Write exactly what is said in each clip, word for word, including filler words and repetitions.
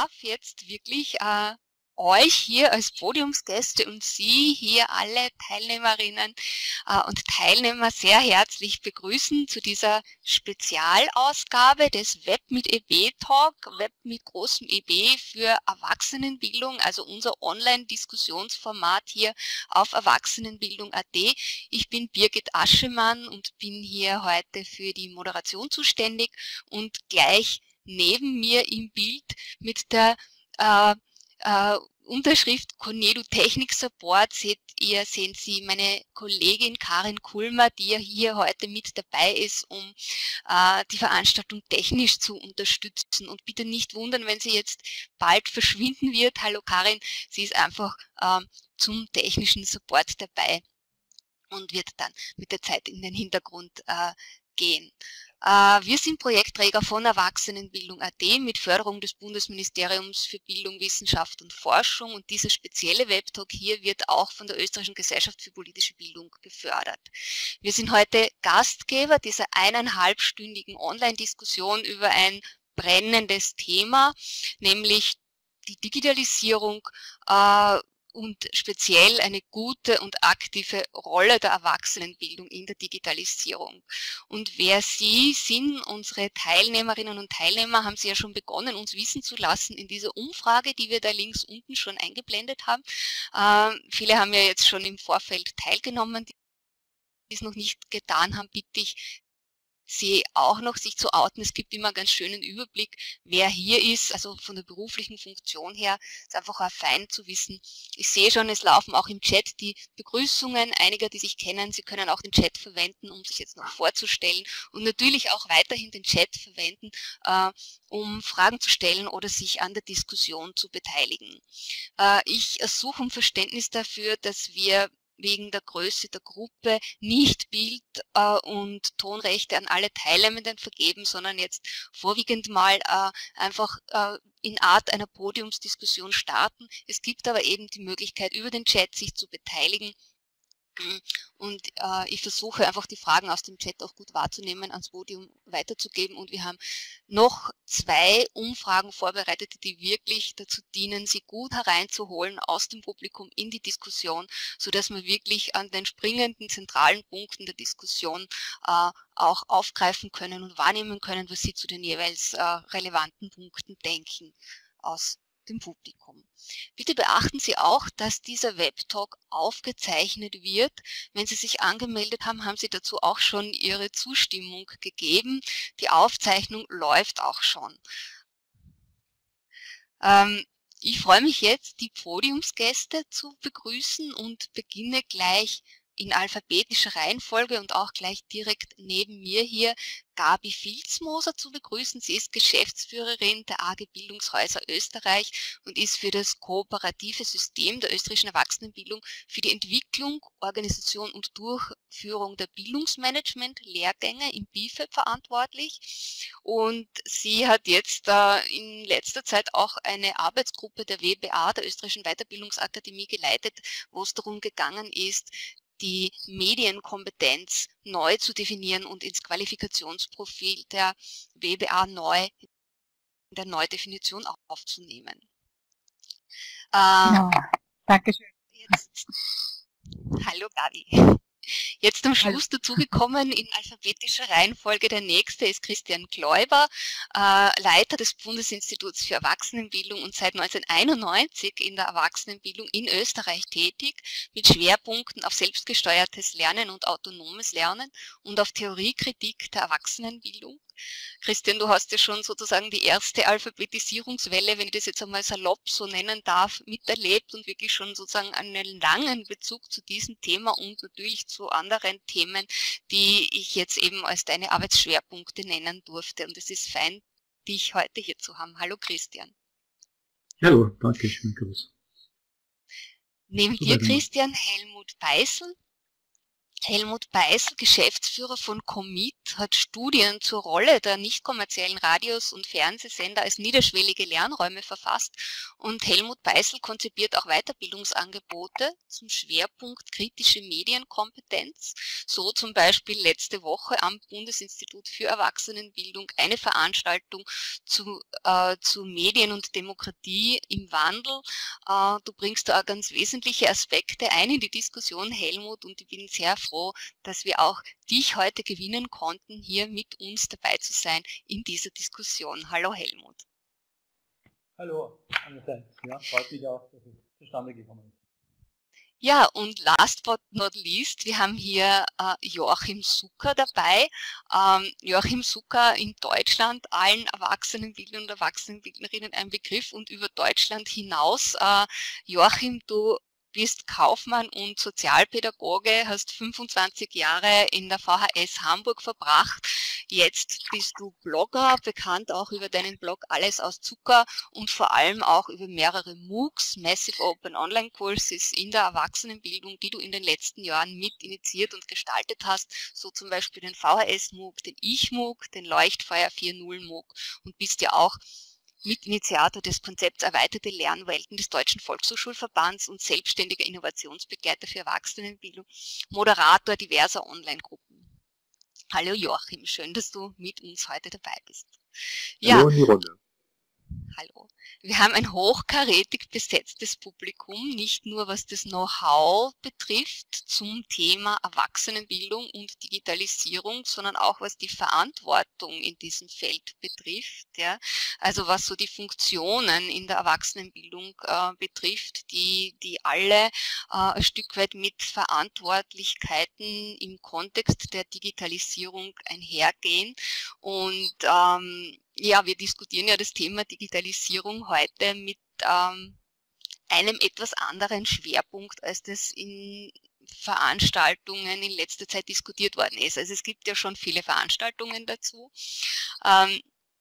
darf jetzt wirklich äh, euch hier als Podiumsgäste und Sie hier alle Teilnehmerinnen äh, und Teilnehmer sehr herzlich begrüßen zu dieser Spezialausgabe des Web mit E B Talk, Web mit großem E B für Erwachsenenbildung, also unser Online-Diskussionsformat hier auf erwachsenenbildung punkt at. Ich bin Birgit Aschemann und bin hier heute für die Moderation zuständig und gleich neben mir im Bild mit der äh, Uh, Unterschrift Conedu Technik Support seht ihr, sehen Sie meine Kollegin Karin Kulmer, die ja hier heute mit dabei ist, um uh, die Veranstaltung technisch zu unterstützen. Und bitte nicht wundern, wenn sie jetzt bald verschwinden wird. Hallo Karin, sie ist einfach uh, zum technischen Support dabei und wird dann mit der Zeit in den Hintergrund uh, gehen. Wir sind Projektträger von Erwachsenenbildung punkt at mit Förderung des Bundesministeriums für Bildung, Wissenschaft und Forschung, und dieser spezielle Webtalk hier wird auch von der Österreichischen Gesellschaft für politische Bildung gefördert. Wir sind heute Gastgeber dieser eineinhalbstündigen Online-Diskussion über ein brennendes Thema, nämlich die Digitalisierung äh, und speziell eine gute und aktive Rolle der Erwachsenenbildung in der Digitalisierung. Und wer Sie sind, unsere Teilnehmerinnen und Teilnehmer, haben Sie ja schon begonnen, uns wissen zu lassen in dieser Umfrage, die wir da links unten schon eingeblendet haben. Äh, viele haben ja jetzt schon im Vorfeld teilgenommen, die es noch nicht getan haben, bitte ich Sie auch noch, sich zu outen. Es gibt immer einen ganz schönen Überblick, wer hier ist, also von der beruflichen Funktion her, ist einfach auch fein zu wissen. Ich sehe schon, es laufen auch im Chat die Begrüßungen einiger, die sich kennen. Sie können auch den Chat verwenden, um sich jetzt noch vorzustellen, und natürlich auch weiterhin den Chat verwenden, äh, um Fragen zu stellen oder sich an der Diskussion zu beteiligen. Äh, ich ersuche um Verständnis dafür, dass wir wegen der Größe der Gruppe nicht Bild- äh, und Tonrechte an alle Teilnehmenden vergeben, sondern jetzt vorwiegend mal äh, einfach äh, in Art einer Podiumsdiskussion starten. Es gibt aber eben die Möglichkeit, über den Chat sich zu beteiligen. Und äh, ich versuche einfach die Fragen aus dem Chat auch gut wahrzunehmen, ans Podium weiterzugeben. Und wir haben noch zwei Umfragen vorbereitet, die wirklich dazu dienen, sie gut hereinzuholen aus dem Publikum in die Diskussion, sodass wir wirklich an den springenden zentralen Punkten der Diskussion äh, auch aufgreifen können und wahrnehmen können, was sie zu den jeweils äh, relevanten Punkten denken aus dem Publikum. Bitte beachten Sie auch, dass dieser Webtalk aufgezeichnet wird. Wenn Sie sich angemeldet haben, haben Sie dazu auch schon Ihre Zustimmung gegeben. Die Aufzeichnung läuft auch schon. Ähm, ich freue mich jetzt, die Podiumsgäste zu begrüßen und beginne gleich in alphabetischer Reihenfolge und auch gleich direkt neben mir hier Gabi Filzmoser zu begrüßen. Sie ist Geschäftsführerin der A G Bildungshäuser Österreich und ist für das kooperative System der österreichischen Erwachsenenbildung für die Entwicklung, Organisation und Durchführung der Bildungsmanagement-Lehrgänge im B I F E B verantwortlich. Und sie hat jetzt äh, in letzter Zeit auch eine Arbeitsgruppe der W B A, der Österreichischen Weiterbildungsakademie, geleitet, wo es darum gegangen ist, die Medienkompetenz neu zu definieren und ins Qualifikationsprofil der W B A neu, in der Neudefinition aufzunehmen. Äh, Ja, danke schön. Jetzt, hallo Gabi. Jetzt am Schluss Hallo. dazugekommen in alphabetischer Reihenfolge. Der nächste ist Christian Gläuber, äh, Leiter des Bundesinstituts für Erwachsenenbildung und seit neunzehnhunderteinundneunzig in der Erwachsenenbildung in Österreich tätig, mit Schwerpunkten auf selbstgesteuertes Lernen und autonomes Lernen und auf Theoriekritik der Erwachsenenbildung. Christian, du hast ja schon sozusagen die erste Alphabetisierungswelle, wenn ich das jetzt einmal salopp so nennen darf, miterlebt und wirklich schon sozusagen einen langen Bezug zu diesem Thema und natürlich zu anderen Themen, die ich jetzt eben als deine Arbeitsschwerpunkte nennen durfte. Und es ist fein, dich heute hier zu haben. Hallo Christian. Hallo, danke schön, Gruß. Neben dir, Christian, Helmut Beißel. Helmut Beißl, Geschäftsführer von Commit, hat Studien zur Rolle der nicht kommerziellen Radios und Fernsehsender als niederschwellige Lernräume verfasst, und Helmut Beißl konzipiert auch Weiterbildungsangebote zum Schwerpunkt kritische Medienkompetenz, so zum Beispiel letzte Woche am Bundesinstitut für Erwachsenenbildung eine Veranstaltung zu, äh, zu Medien und Demokratie im Wandel. Äh, du bringst da auch ganz wesentliche Aspekte ein in die Diskussion, Helmut, und ich bin sehr froh, dass wir auch dich heute gewinnen konnten, hier mit uns dabei zu sein in dieser Diskussion. Hallo Helmut. Hallo, einerseits. Ja, freut mich auch, dass es zustande gekommen ist. Ja, und last but not least, wir haben hier äh, Joachim Sucker dabei. Ähm, Joachim Sucker, in Deutschland allen Erwachsenenbildnern und Erwachsenenbildnerinnen ein Begriff, und über Deutschland hinaus. Äh, Joachim, du bist Kaufmann und Sozialpädagoge, hast fünfundzwanzig Jahre in der V H S Hamburg verbracht. Jetzt bist du Blogger, bekannt auch über deinen Blog Alles aus Zucker und vor allem auch über mehrere MOOCs, Massive Open Online Courses in der Erwachsenenbildung, die du in den letzten Jahren mit initiiert und gestaltet hast, so zum Beispiel den V H S MOOC, den Ich MOOC, den Leuchtfeuer vier Punkt null MOOC, und bist ja auch Mitinitiator des Konzepts Erweiterte Lernwelten des Deutschen Volkshochschulverbands und selbstständiger Innovationsbegleiter für Erwachsenenbildung, Moderator diverser Online-Gruppen. Hallo Joachim, schön, dass du mit uns heute dabei bist. Ja, Hallo in die Runde. Hallo. Wir haben ein hochkarätig besetztes Publikum, nicht nur was das Know-how betrifft zum Thema Erwachsenenbildung und Digitalisierung, sondern auch was die Verantwortung in diesem Feld betrifft. Ja. Also was so die Funktionen in der Erwachsenenbildung äh, betrifft, die, die alle äh, ein Stück weit mit Verantwortlichkeiten im Kontext der Digitalisierung einhergehen. Und ähm, ja, wir diskutieren ja das Thema Digitalisierung heute mit ähm, einem etwas anderen Schwerpunkt, als das in Veranstaltungen in letzter Zeit diskutiert worden ist. Also es gibt ja schon viele Veranstaltungen dazu. Ähm,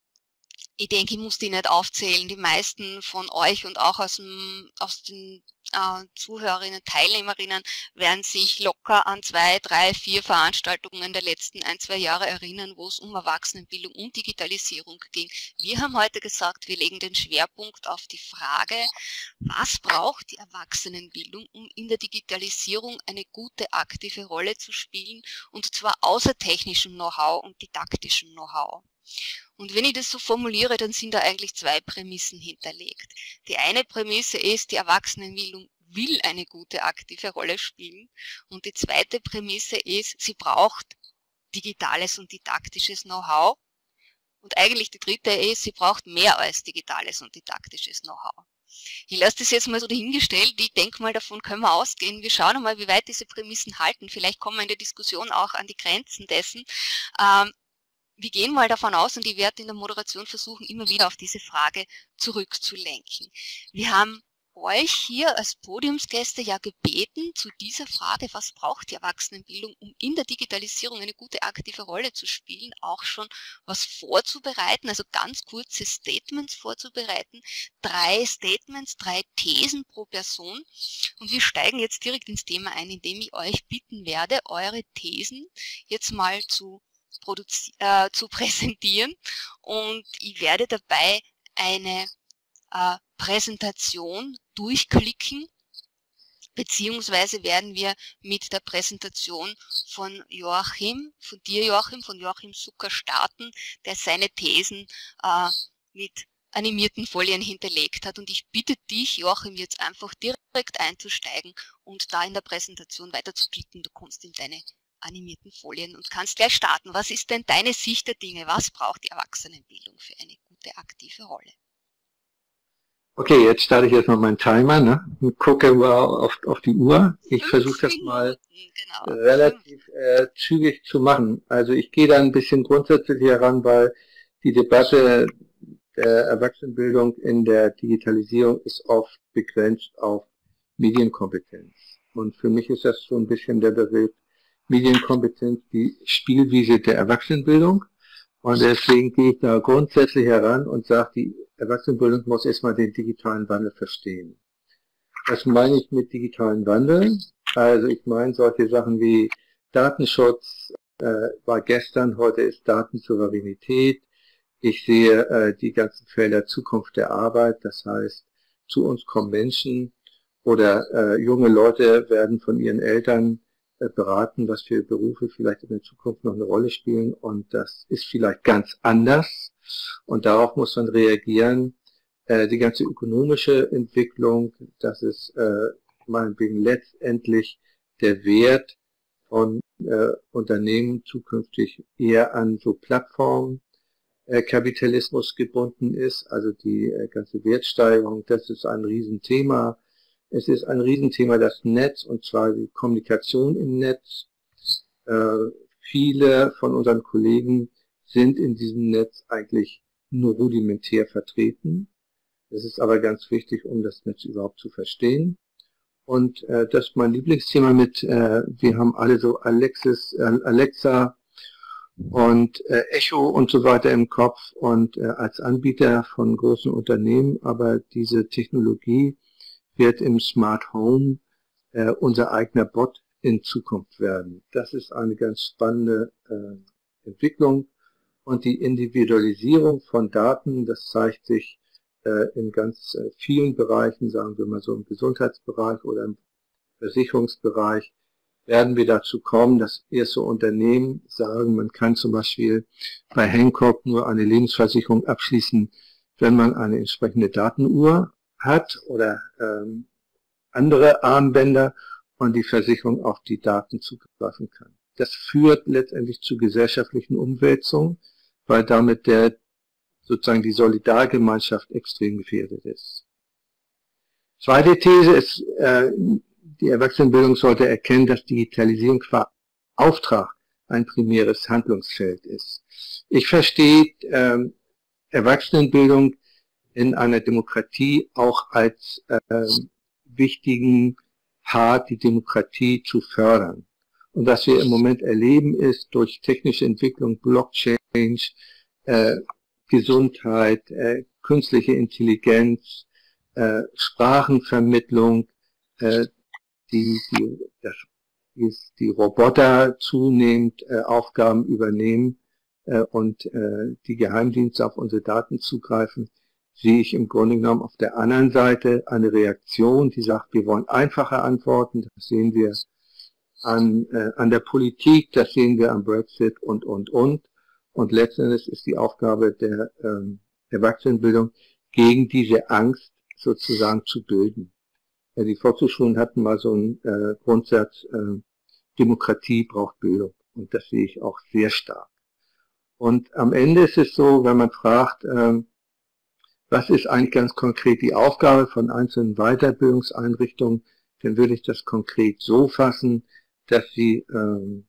ich denke, ich muss die nicht aufzählen. Die meisten von euch und auch aus, dem, aus den äh, Zuhörerinnen, Teilnehmerinnen werden sich locker an zwei, drei, vier Veranstaltungen der letzten ein, zwei Jahre erinnern, wo es um Erwachsenenbildung und Digitalisierung ging. Wir haben heute gesagt, wir legen den Schwerpunkt auf die Frage, was braucht die Erwachsenenbildung, um in der Digitalisierung eine gute aktive Rolle zu spielen, und zwar außer technischem Know-how und didaktischem Know-how. Und wenn ich das so formuliere, dann sind da eigentlich zwei Prämissen hinterlegt. Die eine Prämisse ist, die Erwachsenenbildung will eine gute aktive Rolle spielen. Und die zweite Prämisse ist, sie braucht digitales und didaktisches Know-how. Und eigentlich die dritte ist, sie braucht mehr als digitales und didaktisches Know-how. Ich lasse das jetzt mal so dahingestellt. Ich denke mal, davon können wir ausgehen. Wir schauen mal, wie weit diese Prämissen halten. Vielleicht kommen wir in der Diskussion auch an die Grenzen dessen. Ähm, Wir gehen mal davon aus, und ich werde in der Moderation versuchen, immer wieder auf diese Frage zurückzulenken. Wir haben euch hier als Podiumsgäste ja gebeten, zu dieser Frage, was braucht die Erwachsenenbildung, um in der Digitalisierung eine gute aktive Rolle zu spielen, auch schon was vorzubereiten, also ganz kurze Statements vorzubereiten. Drei Statements, drei Thesen pro Person. Und wir steigen jetzt direkt ins Thema ein, indem ich euch bitten werde, eure Thesen jetzt mal zu Äh, zu präsentieren, und ich werde dabei eine äh, Präsentation durchklicken, beziehungsweise werden wir mit der Präsentation von Joachim, von dir Joachim, von Joachim Sucker starten, der seine Thesen äh, mit animierten Folien hinterlegt hat. Und ich bitte dich, Joachim, jetzt einfach direkt einzusteigen und da in der Präsentation weiter zu klicken. Du kommst in deine animierten Folien und kannst gleich starten. Was ist denn deine Sicht der Dinge? Was braucht die Erwachsenenbildung für eine gute aktive Rolle? Okay, jetzt starte ich jetzt mal meinen Timer, ne? Und gucke mal auf, auf die Uhr. Ich versuche das mal genau. relativ äh, zügig zu machen. Also ich gehe da ein bisschen grundsätzlich heran, weil die Debatte der Erwachsenenbildung in der Digitalisierung ist oft begrenzt auf Medienkompetenz. Und für mich ist das so ein bisschen der Begriff Medienkompetenz, die Spielwiese der Erwachsenenbildung. Und deswegen gehe ich da grundsätzlich heran und sage, die Erwachsenenbildung muss erstmal den digitalen Wandel verstehen. Was meine ich mit digitalen Wandel? Also ich meine solche Sachen wie Datenschutz äh, war gestern, heute ist Datensouveränität. Ich sehe äh, die ganzen Felder Zukunft der Arbeit, das heißt, zu uns kommen Menschen oder äh, junge Leute werden von ihren Eltern äh, beraten, was für Berufe vielleicht in der Zukunft noch eine Rolle spielen, und das ist vielleicht ganz anders und darauf muss man reagieren. Äh, die ganze ökonomische Entwicklung, das ist äh, meinetwegen letztendlich der Wert von äh, Unternehmen zukünftig eher an so Plattformen Kapitalismus gebunden ist, also die äh, ganze Wertsteigerung, das ist ein Riesenthema. Es ist ein Riesenthema das Netz, und zwar die Kommunikation im Netz. Äh, viele von unseren Kollegen sind in diesem Netz eigentlich nur rudimentär vertreten. Das ist aber ganz wichtig, um das Netz überhaupt zu verstehen. Und äh, das ist mein Lieblingsthema mit, äh, wir haben alle so Alexis, äh, Alexa, und äh, Echo und so weiter im Kopf und äh, als Anbieter von großen Unternehmen, aber diese Technologie wird im Smart Home äh, unser eigener Bot in Zukunft werden. Das ist eine ganz spannende äh, Entwicklung, und die Individualisierung von Daten, das zeigt sich äh, in ganz äh, vielen Bereichen, sagen wir mal so im Gesundheitsbereich oder im Versicherungsbereich, werden wir dazu kommen, dass erste Unternehmen sagen, man kann zum Beispiel bei Hancock nur eine Lebensversicherung abschließen, wenn man eine entsprechende Datenuhr hat oder ähm, andere Armbänder und die Versicherung auf die Daten zugreifen kann. Das führt letztendlich zu gesellschaftlichen Umwälzungen, weil damit der sozusagen die Solidargemeinschaft extrem gefährdet ist. Zweite These ist, äh, die Erwachsenenbildung sollte erkennen, dass Digitalisierung qua Auftrag ein primäres Handlungsfeld ist. Ich verstehe ähm, Erwachsenenbildung in einer Demokratie auch als äh, wichtigen Part, die Demokratie zu fördern. Und was wir im Moment erleben, ist durch technische Entwicklung, Blockchain, äh, Gesundheit, äh, künstliche Intelligenz, äh, Sprachenvermittlung, äh, die, die, das, die Roboter zunehmend äh, Aufgaben übernehmen äh, und äh, die Geheimdienste auf unsere Daten zugreifen, sehe ich im Grunde genommen auf der anderen Seite eine Reaktion, die sagt, wir wollen einfache Antworten. Das sehen wir an, äh, an der Politik, das sehen wir am Brexit und, und, und. Und letztendlich ist die Aufgabe der ähm, Erwachsenenbildung, gegen diese Angst sozusagen zu bilden. Die Volkshochschulen hatten mal so einen äh, Grundsatz, äh, Demokratie braucht Bildung. Und das sehe ich auch sehr stark. Und am Ende ist es so, wenn man fragt, äh, was ist eigentlich ganz konkret die Aufgabe von einzelnen Weiterbildungseinrichtungen, dann würde ich das konkret so fassen, dass sie äh,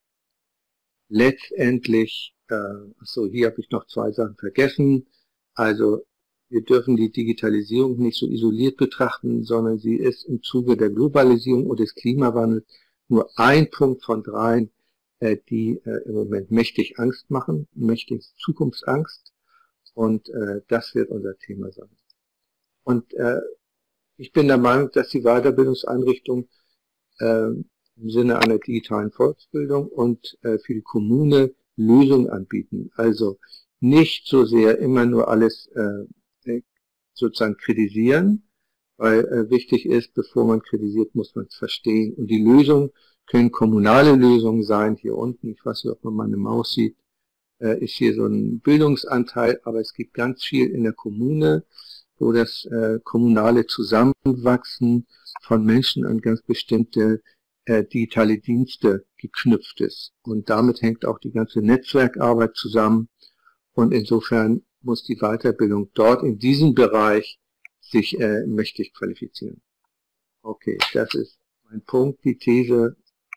letztendlich, äh, achso, hier habe ich noch zwei Sachen vergessen, also wir dürfen die Digitalisierung nicht so isoliert betrachten, sondern sie ist im Zuge der Globalisierung und des Klimawandels nur ein Punkt von dreien, äh, die äh, im Moment mächtig Angst machen, mächtig Zukunftsangst. Und äh, das wird unser Thema sein. Und äh, ich bin der Meinung, dass die Weiterbildungseinrichtung äh, im Sinne einer digitalen Volksbildung und äh, für die Kommune Lösungen anbieten. Also nicht so sehr immer nur alles äh, sozusagen kritisieren, weil äh, wichtig ist, bevor man kritisiert, muss man es verstehen. Und die Lösungen können kommunale Lösungen sein. Hier unten, ich weiß nicht, ob man meine Maus sieht, äh, ist hier so ein Bildungsanteil, aber es gibt ganz viel in der Kommune, wo das äh, kommunale Zusammenwachsen von Menschen an ganz bestimmte äh, digitale Dienste geknüpft ist. Und damit hängt auch die ganze Netzwerkarbeit zusammen. Und insofern muss die Weiterbildung dort in diesem Bereich sich äh, mächtig qualifizieren. Okay, das ist mein Punkt, die These.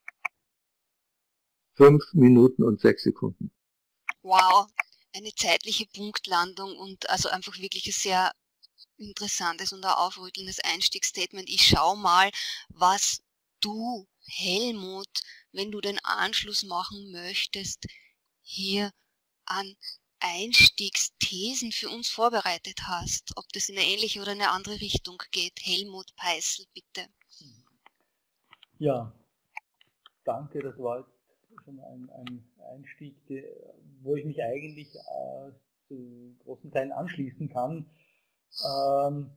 Fünf Minuten und sechs Sekunden. Wow, eine zeitliche Punktlandung und also einfach wirklich ein sehr interessantes und auch aufrüttelndes Einstiegsstatement. Ich schau mal, was du, Helmut, wenn du den Anschluss machen möchtest, hier an Einstiegsthesen für uns vorbereitet hast. Ob das in eine ähnliche oder eine andere Richtung geht. Helmut Peißl, bitte. Ja, danke, das war jetzt schon ein, ein Einstieg, wo ich mich eigentlich äh, zu großen Teilen anschließen kann. Ähm,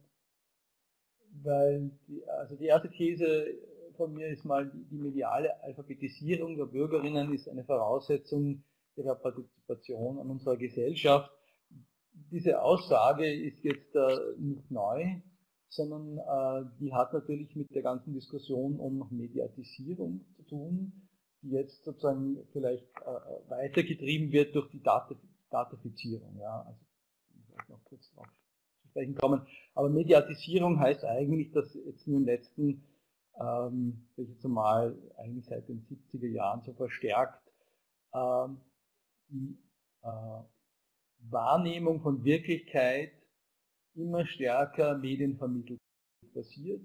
weil die, also die erste These von mir ist mal, die mediale Alphabetisierung der Bürgerinnen ist eine Voraussetzung ihrer Partizipation an unserer Gesellschaft. Diese Aussage ist jetzt äh, nicht neu, sondern äh, die hat natürlich mit der ganzen Diskussion um Mediatisierung zu tun, die jetzt sozusagen vielleicht äh, weitergetrieben wird durch die Data, Datafizierung. Ja, also vielleicht noch kurz drauf zu sprechen kommen. Aber Mediatisierung heißt eigentlich, dass jetzt in den letzten, ähm, sag ich jetzt mal, eigentlich seit den siebziger Jahren so verstärkt ähm, die äh, Wahrnehmung von Wirklichkeit immer stärker medienvermittelt passiert.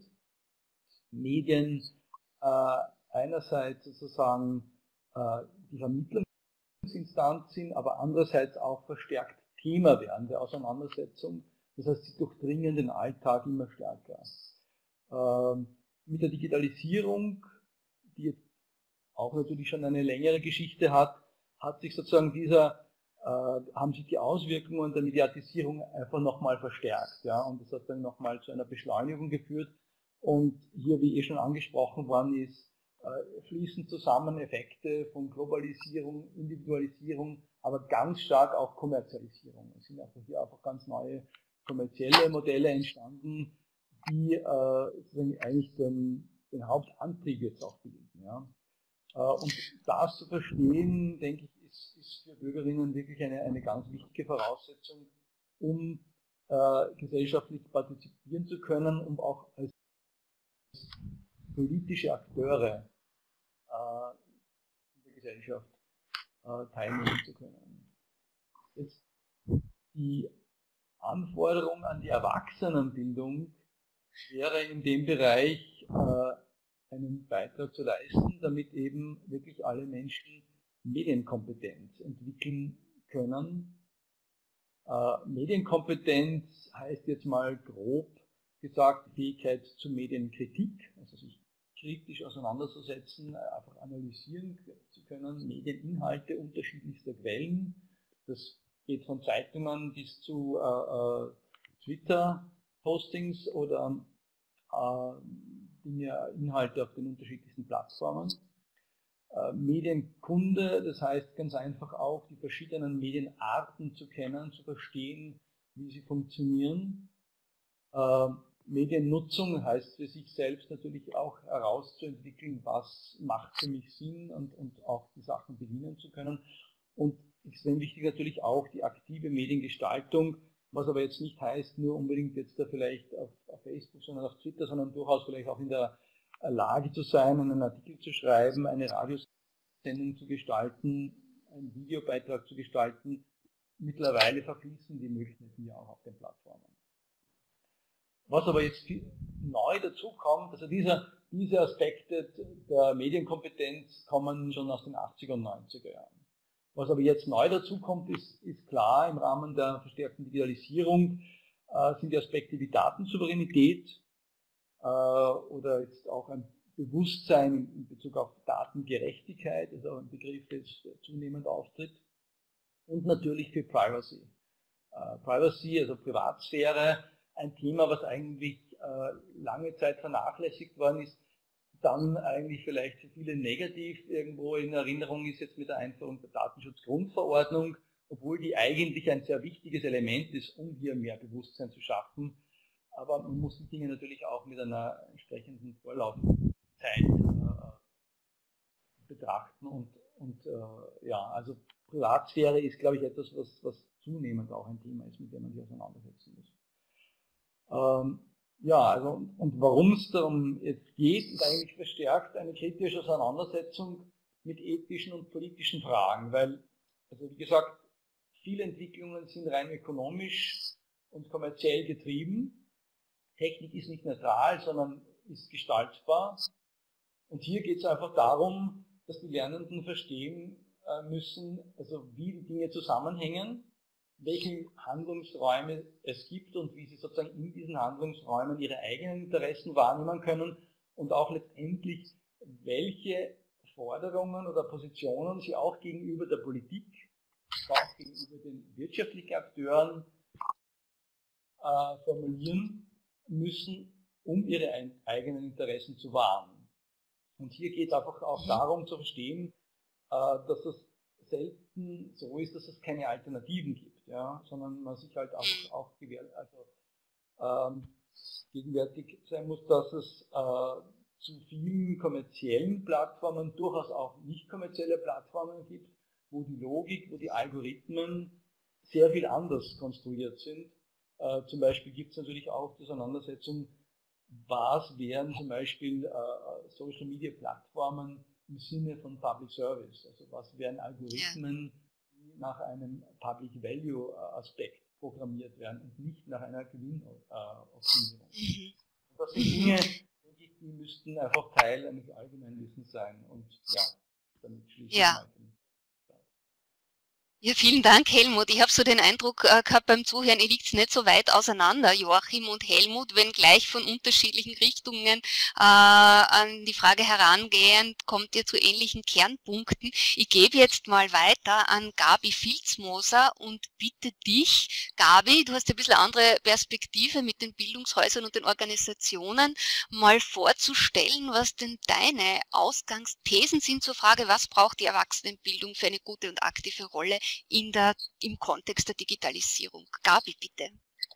Medien äh, einerseits sozusagen äh, die Vermittlungsinstanz sind, aber andererseits auch verstärkt Thema werden der Auseinandersetzung. Das heißt, sie durchdringen den Alltag immer stärker. Ähm, mit der Digitalisierung, die jetzt auch natürlich schon eine längere Geschichte hat, hat sich sozusagen dieser haben sich die Auswirkungen der Mediatisierung einfach nochmal verstärkt. Ja, und das hat dann nochmal zu einer Beschleunigung geführt. Und hier, wie eh schon angesprochen worden ist, fließen zusammen Effekte von Globalisierung, Individualisierung, aber ganz stark auch Kommerzialisierung. Es sind einfach hier einfach ganz neue kommerzielle Modelle entstanden, die äh, eigentlich den, den Hauptantrieb jetzt auch bilden. Ja. Und das zu verstehen, denke ich, ist, ist für Bürgerinnen wirklich eine, eine ganz wichtige Voraussetzung, um äh, gesellschaftlich partizipieren zu können, um auch als politische Akteure äh, in der Gesellschaft äh, teilnehmen zu können. Jetzt die Anforderung an die Erwachsenenbildung wäre in dem Bereich äh, einen Beitrag zu leisten, damit eben wirklich alle Menschen Medienkompetenz entwickeln können. Äh, Medienkompetenz heißt jetzt mal grob gesagt Fähigkeit zur Medienkritik, also sich kritisch auseinanderzusetzen, einfach analysieren zu können, Medieninhalte unterschiedlichster Quellen. Das geht von Zeitungen bis zu äh, äh, Twitter-Postings oder äh, Dinge, Inhalte auf den unterschiedlichsten Plattformen. Medienkunde, das heißt ganz einfach auch, die verschiedenen Medienarten zu kennen, zu verstehen, wie sie funktionieren. Äh, Mediennutzung heißt für sich selbst natürlich auch herauszuentwickeln, was macht für mich Sinn und, und auch die Sachen bedienen zu können. Und extrem wichtig natürlich auch die aktive Mediengestaltung, was aber jetzt nicht heißt, nur unbedingt jetzt da vielleicht auf, auf Facebook, sondern auf Twitter, sondern durchaus vielleicht auch in der Lage zu sein, einen Artikel zu schreiben, eine Radiosendung zu gestalten, einen Videobeitrag zu gestalten. Mittlerweile verfließen die Möglichkeiten ja auch auf den Plattformen. Was aber jetzt neu dazu kommt, also dieser, diese Aspekte der Medienkompetenz kommen schon aus den achtziger und neunziger Jahren. Was aber jetzt neu dazu kommt, ist, ist klar, im Rahmen der verstärkten Digitalisierung äh, sind die Aspekte wie Datensouveränität, oder jetzt auch ein Bewusstsein in Bezug auf Datengerechtigkeit, also ein Begriff, der zunehmend auftritt, und natürlich für Privacy. Äh, Privacy, also Privatsphäre, ein Thema, was eigentlich äh, lange Zeit vernachlässigt worden ist, dann eigentlich vielleicht für viele negativ irgendwo in Erinnerung ist jetzt mit der Einführung der Datenschutzgrundverordnung, obwohl die eigentlich ein sehr wichtiges Element ist, um hier mehr Bewusstsein zu schaffen. Aber man muss die Dinge natürlich auch mit einer entsprechenden Vorlaufzeit äh, betrachten. Und, und äh, ja, also Privatsphäre ist, glaube ich, etwas, was, was zunehmend auch ein Thema ist, mit dem man sich auseinandersetzen muss. Ähm, ja, also und warum es darum jetzt geht, ist eigentlich verstärkt eine kritische Auseinandersetzung mit ethischen und politischen Fragen, weil, also wie gesagt, viele Entwicklungen sind rein ökonomisch und kommerziell getrieben. Technik ist nicht neutral, sondern ist gestaltbar. Und hier geht es einfach darum, dass die Lernenden verstehen müssen, also wie die Dinge zusammenhängen, welche Handlungsräume es gibt und wie sie sozusagen in diesen Handlungsräumen ihre eigenen Interessen wahrnehmen können und auch letztendlich, welche Forderungen oder Positionen sie auch gegenüber der Politik, auch gegenüber den wirtschaftlichen Akteuren äh, formulieren müssen, um ihre ein, eigenen Interessen zu wahren. Und hier geht es einfach auch darum zu verstehen, äh, dass es selten so ist, dass es keine Alternativen gibt, ja, sondern man sich halt auch, auch gewähr, also, ähm, gegenwärtig sein muss, dass es äh, zu vielen kommerziellen Plattformen durchaus auch nicht kommerzielle Plattformen gibt, wo die Logik, wo die Algorithmen sehr viel anders konstruiert sind. Äh, zum Beispiel gibt es natürlich auch die Auseinandersetzung, was wären zum Beispiel äh, Social Media Plattformen im Sinne von Public Service, also was wären Algorithmen, die nach einem Public Value äh, Aspekt programmiert werden und nicht nach einer Gewinnoptimierung. Äh, das sind Dinge, die müssten einfach Teil eines Allgemeinwissens sein und ja, damit schließe ich ja. mal den Start. Ja, vielen Dank, Helmut. Ich habe so den Eindruck äh, gehabt beim Zuhören, ihr liegt nicht so weit auseinander, Joachim und Helmut, wenn gleich von unterschiedlichen Richtungen äh, an die Frage herangehend, kommt ihr zu ähnlichen Kernpunkten. Ich gebe jetzt mal weiter an Gabi Filzmoser und bitte dich, Gabi, du hast ein bisschen andere Perspektive mit den Bildungshäusern und den Organisationen, mal vorzustellen, was denn deine Ausgangsthesen sind zur Frage, was braucht die Erwachsenenbildung für eine gute und aktive Rolle in der, im Kontext der Digitalisierung. Gabi, bitte.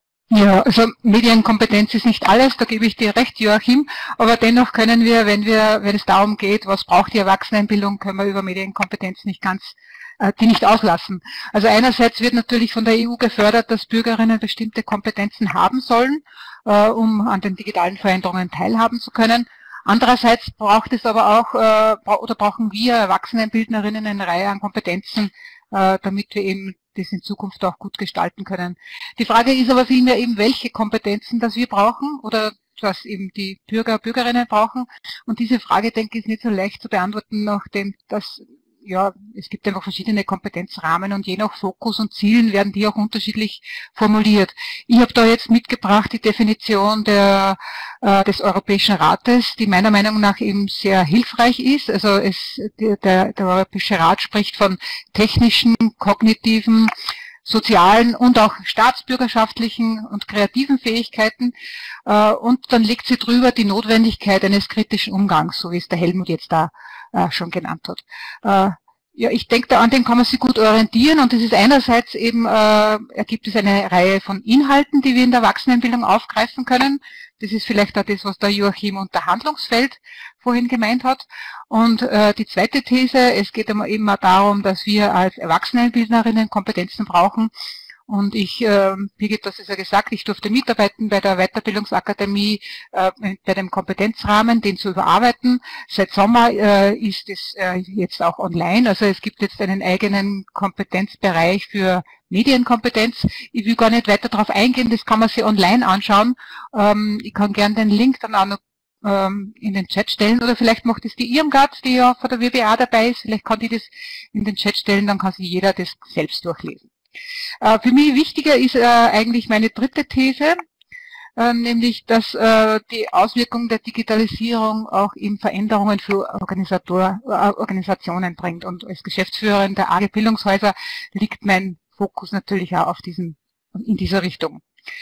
Ja, also Medienkompetenz ist nicht alles, da gebe ich dir recht, Joachim, aber dennoch können wir, wenn wir, wenn es darum geht, was braucht die Erwachsenenbildung, können wir über Medienkompetenz nicht ganz, äh, die nicht auslassen. Also einerseits wird natürlich von der E U gefördert, dass Bürgerinnen bestimmte Kompetenzen haben sollen, äh, um an den digitalen Veränderungen teilhaben zu können. Andererseits braucht es aber auch, äh, oder brauchen wir Erwachsenenbildnerinnen eine Reihe an Kompetenzen, damit wir eben das in Zukunft auch gut gestalten können. Die Frage ist aber vielmehr eben, welche Kompetenzen das wir brauchen oder was eben die Bürger, Bürgerinnen brauchen. Und diese Frage, denke ich, ist nicht so leicht zu beantworten, nachdem das, ja, es gibt einfach verschiedene Kompetenzrahmen und je nach Fokus und Zielen werden die auch unterschiedlich formuliert. Ich habe da jetzt mitgebracht die Definition der, äh, des Europäischen Rates, die meiner Meinung nach eben sehr hilfreich ist. Also es, der, der Europäische Rat spricht von technischen, kognitiven, sozialen und auch staatsbürgerschaftlichen und kreativen Fähigkeiten. Äh, und dann legt sie drüber die Notwendigkeit eines kritischen Umgangs, so wie es der Helmut jetzt da äh, schon genannt hat. Äh, ja, ich denke, da an dem kann man sich gut orientieren und das ist einerseits eben, äh, ergibt es eine Reihe von Inhalten, die wir in der Erwachsenenbildung aufgreifen können. Das ist vielleicht auch das, was der Joachim unter Handlungsfeld vorhin gemeint hat. Und äh, die zweite These, es geht eben auch darum, dass wir als Erwachsenenbildnerinnen Kompetenzen brauchen. Und ich, äh, Birgit, das ist ja gesagt, ich durfte mitarbeiten bei der Weiterbildungsakademie, äh, bei dem Kompetenzrahmen, den zu überarbeiten. Seit Sommer äh, ist es äh, jetzt auch online, also es gibt jetzt einen eigenen Kompetenzbereich für Medienkompetenz. Ich will gar nicht weiter darauf eingehen, das kann man sich online anschauen. Ähm, ich kann gerne den Link dann auch noch ähm, in den Chat stellen oder vielleicht macht es die Irmgard, die ja von der W B A dabei ist, vielleicht kann die das in den Chat stellen, dann kann sich jeder das selbst durchlesen. Äh, für mich wichtiger ist äh, eigentlich meine dritte These, äh, nämlich, dass äh, die Auswirkung der Digitalisierung auch eben Veränderungen für Organisator, äh, Organisationen bringt. Und als Geschäftsführerin der A G Bildungshäuser liegt mein Fokus natürlich auch auf diesen, in dieser Richtung.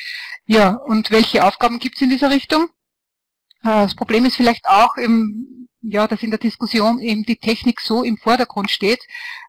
Ja, und welche Aufgaben gibt es in dieser Richtung? Äh, das Problem ist vielleicht auch, im, ja, dass in der Diskussion eben die Technik so im Vordergrund steht,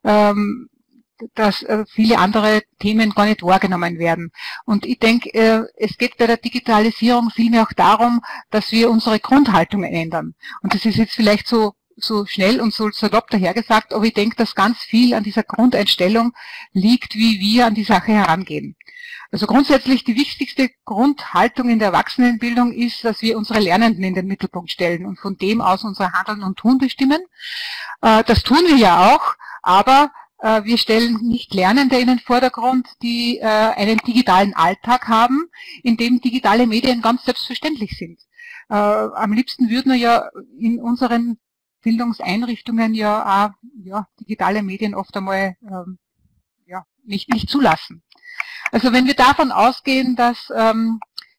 ähm, dass äh, viele andere Themen gar nicht wahrgenommen werden. Und ich denke, äh, es geht bei der Digitalisierung vielmehr auch darum, dass wir unsere Grundhaltungen ändern. Und das ist jetzt vielleicht so so schnell und so salopp dahergesagt, aber ich denke, dass ganz viel an dieser Grundeinstellung liegt, wie wir an die Sache herangehen. Also grundsätzlich die wichtigste Grundhaltung in der Erwachsenenbildung ist, dass wir unsere Lernenden in den Mittelpunkt stellen und von dem aus unser Handeln und Tun bestimmen. Äh, das tun wir ja auch, aber wir stellen nicht Lernende in den Vordergrund, die äh, einen digitalen Alltag haben, in dem digitale Medien ganz selbstverständlich sind. Äh, am liebsten würden wir ja in unseren Bildungseinrichtungen ja auch ja, digitale Medien oft einmal ähm, ja, nicht, nicht zulassen. Also wenn wir davon ausgehen, dass ähm,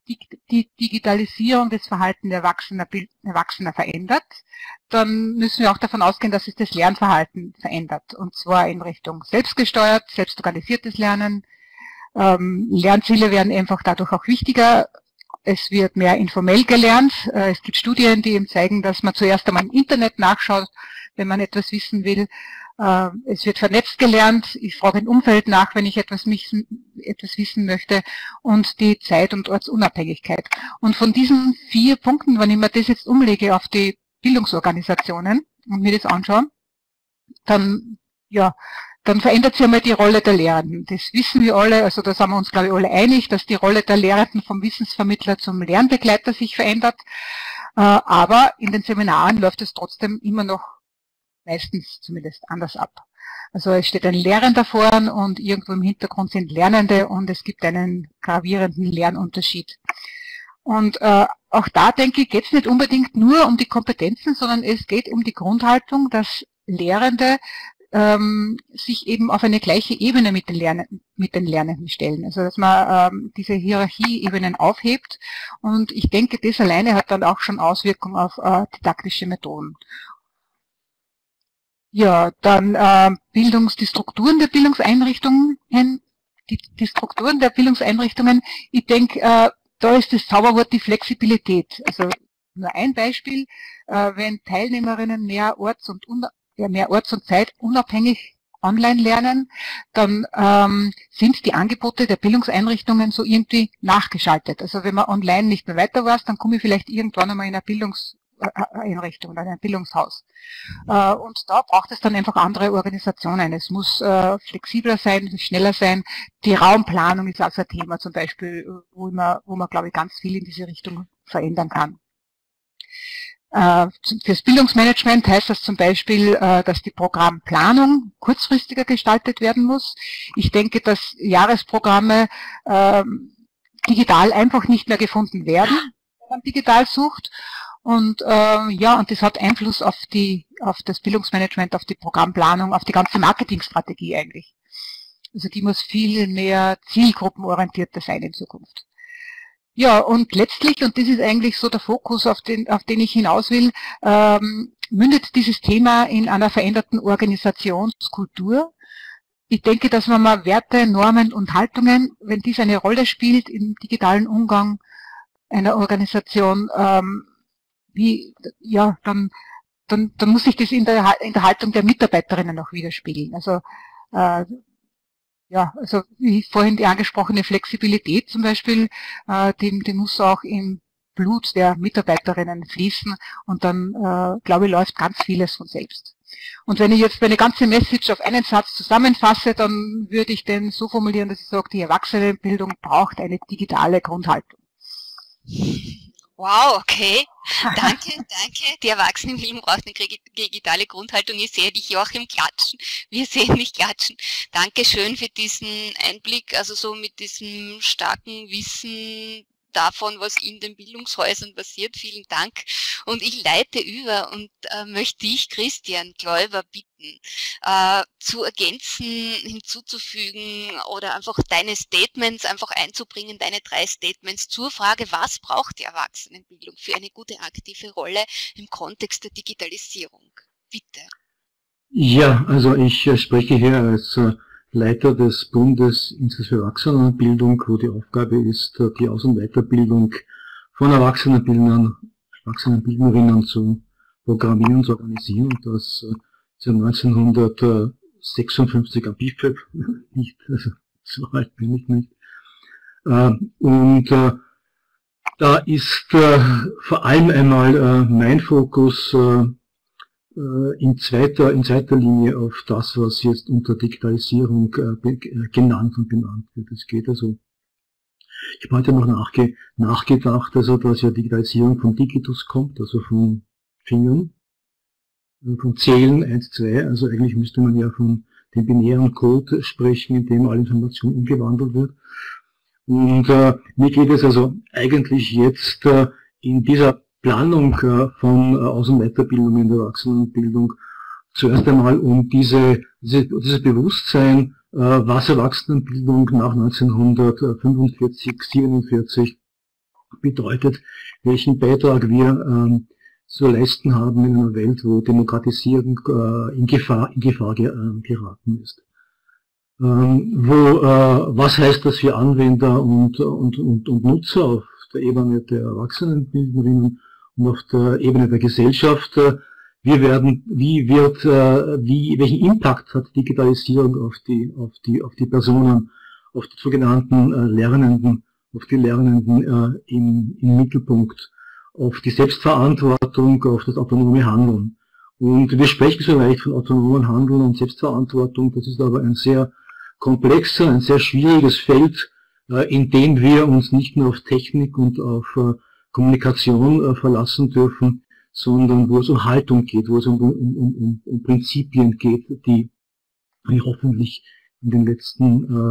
die, die Digitalisierung des Verhaltens Erwachsener, Erwachsener verändert, dann müssen wir auch davon ausgehen, dass es das Lernverhalten verändert. Und zwar in Richtung selbstgesteuert, selbstorganisiertes Lernen. Ähm, Lernziele werden einfach dadurch auch wichtiger. Es wird mehr informell gelernt. Äh, es gibt Studien, die eben zeigen, dass man zuerst einmal im Internet nachschaut, wenn man etwas wissen will. Äh, es wird vernetzt gelernt. Ich frage im Umfeld nach, wenn ich etwas, mich, etwas wissen möchte. Und die Zeit- und Ortsunabhängigkeit. Und von diesen vier Punkten, wenn ich mir das jetzt umlege auf die Bildungsorganisationen und mir das anschaue, dann, ja, dann verändert sich einmal die Rolle der Lehrenden. Das wissen wir alle, also da sind wir uns, glaube ich, alle einig, dass die Rolle der Lehrenden vom Wissensvermittler zum Lernbegleiter sich verändert. Äh, aber in den Seminaren läuft es trotzdem immer noch meistens zumindest anders ab. Also es steht ein Lehrender vorn und irgendwo im Hintergrund sind Lernende und es gibt einen gravierenden Lernunterschied. Und äh, auch da, denke ich, geht es nicht unbedingt nur um die Kompetenzen, sondern es geht um die Grundhaltung, dass Lehrende ähm, sich eben auf eine gleiche Ebene mit den, Lernenden, mit den Lernenden stellen. Also dass man ähm, diese Hierarchieebenen aufhebt. Und ich denke, das alleine hat dann auch schon Auswirkungen auf äh, didaktische Methoden. Ja, dann äh, Bildungs, die Strukturen der Bildungseinrichtungen, die, die Strukturen der Bildungseinrichtungen, ich denke, äh, da ist das Zauberwort die Flexibilität. Also nur ein Beispiel, äh, wenn Teilnehmerinnen mehr Orts- und, ja, mehr Orts- und Zeit unabhängig online lernen, dann ähm, sind die Angebote der Bildungseinrichtungen so irgendwie nachgeschaltet. Also wenn man online nicht mehr weiter weiß, dann komme ich vielleicht irgendwann einmal in eine Bildungseinrichtung oder in ein Bildungshaus. Äh, und da braucht es dann einfach andere Organisationen. Es muss äh, flexibler sein, schneller sein. Die Raumplanung ist also ein Thema zum Beispiel, wo man, wo man, glaube ich, ganz viel in diese Richtung verändern kann. Äh, fürs Bildungsmanagement heißt das zum Beispiel, äh, dass die Programmplanung kurzfristiger gestaltet werden muss. Ich denke, dass Jahresprogramme äh, digital einfach nicht mehr gefunden werden, wenn man digital sucht. Und äh, ja, und das hat Einfluss auf die, auf das Bildungsmanagement, auf die Programmplanung, auf die ganze Marketingstrategie eigentlich. Also die muss viel mehr zielgruppenorientierter sein in Zukunft. Ja, und letztlich, und das ist eigentlich so der Fokus, auf den, auf den ich hinaus will, ähm, mündet dieses Thema in einer veränderten Organisationskultur. Ich denke, dass man mal Werte, Normen und Haltungen, wenn dies eine Rolle spielt im digitalen Umgang einer Organisation, ähm, wie, ja, dann, dann, dann muss sich das in der, in der Haltung der Mitarbeiterinnen auch widerspiegeln. Also, äh, ja, also wie vorhin die angesprochene Flexibilität zum Beispiel, äh, die, die muss auch im Blut der Mitarbeiterinnen fließen und dann, äh, glaube ich, läuft ganz vieles von selbst. Und wenn ich jetzt meine ganze Message auf einen Satz zusammenfasse, dann würde ich den so formulieren, dass ich sage, die Erwachsenenbildung braucht eine digitale Grundhaltung. Wow, okay. Danke, danke. Die Erwachsenenbildung braucht eine digitale Grundhaltung. Ich sehe dich, Joachim, klatschen. Wir sehen dich klatschen. Dankeschön für diesen Einblick, also so mit diesem starken Wissen davon, was in den Bildungshäusern passiert. Vielen Dank. Und ich leite über und äh, möchte dich, Christian Gläuber, bitten, äh, zu ergänzen, hinzuzufügen oder einfach deine Statements einfach einzubringen, deine drei Statements zur Frage, was braucht die Erwachsenenbildung für eine gute aktive Rolle im Kontext der Digitalisierung? Bitte. Ja, also ich äh, spreche hier als äh, Leiter des Bundesinstituts für Erwachsenenbildung, wo die Aufgabe ist, die Aus- und Weiterbildung von Erwachsenenbildnern, Erwachsenenbildnerinnen zu programmieren und zu organisieren. Und das seit neunzehnhundertsechsundfünfzig am B I F A B, nicht, also so alt bin ich nicht. Und da ist vor allem einmal mein Fokus in zweiter, in zweiter Linie auf das, was jetzt unter Digitalisierung äh, genannt und benannt wird. Es geht also, ich habe heute noch nachge, nachgedacht, also dass ja Digitalisierung von Digitus kommt, also von Fingern, von Zählen eins, zwei, also eigentlich müsste man ja von dem binären Code sprechen, in dem alle Information umgewandelt wird. Und äh, mir geht es also eigentlich jetzt äh, in dieser Planung von Aus- und Weiterbildung in der Erwachsenenbildung zuerst einmal um diese, diese, dieses Bewusstsein, was Erwachsenenbildung nach neunzehnhundertfünfundvierzig, siebenundvierzig bedeutet, welchen Beitrag wir ähm, zu leisten haben in einer Welt, wo Demokratisierung äh, in Gefahr, in Gefahr ge, äh, geraten ist. Ähm, wo, äh, was heißt das für Anwender und, und, und, und Nutzer auf der Ebene der Erwachsenenbildnerinnen und auf der Ebene der Gesellschaft? Wir werden, wie wird, äh, wie, welchen Impact hat Digitalisierung auf die, auf die, auf die Personen, auf die sogenannten äh, Lernenden, auf die Lernenden äh, im, im Mittelpunkt, auf die Selbstverantwortung, auf das autonome Handeln. Und wir sprechen so leicht von autonomen Handeln und Selbstverantwortung, das ist aber ein sehr komplexer, ein sehr schwieriges Feld, äh, in dem wir uns nicht nur auf Technik und auf äh, Kommunikation äh, verlassen dürfen, sondern wo es um Haltung geht, wo es um, um, um, um Prinzipien geht, die hoffentlich in den letzten äh,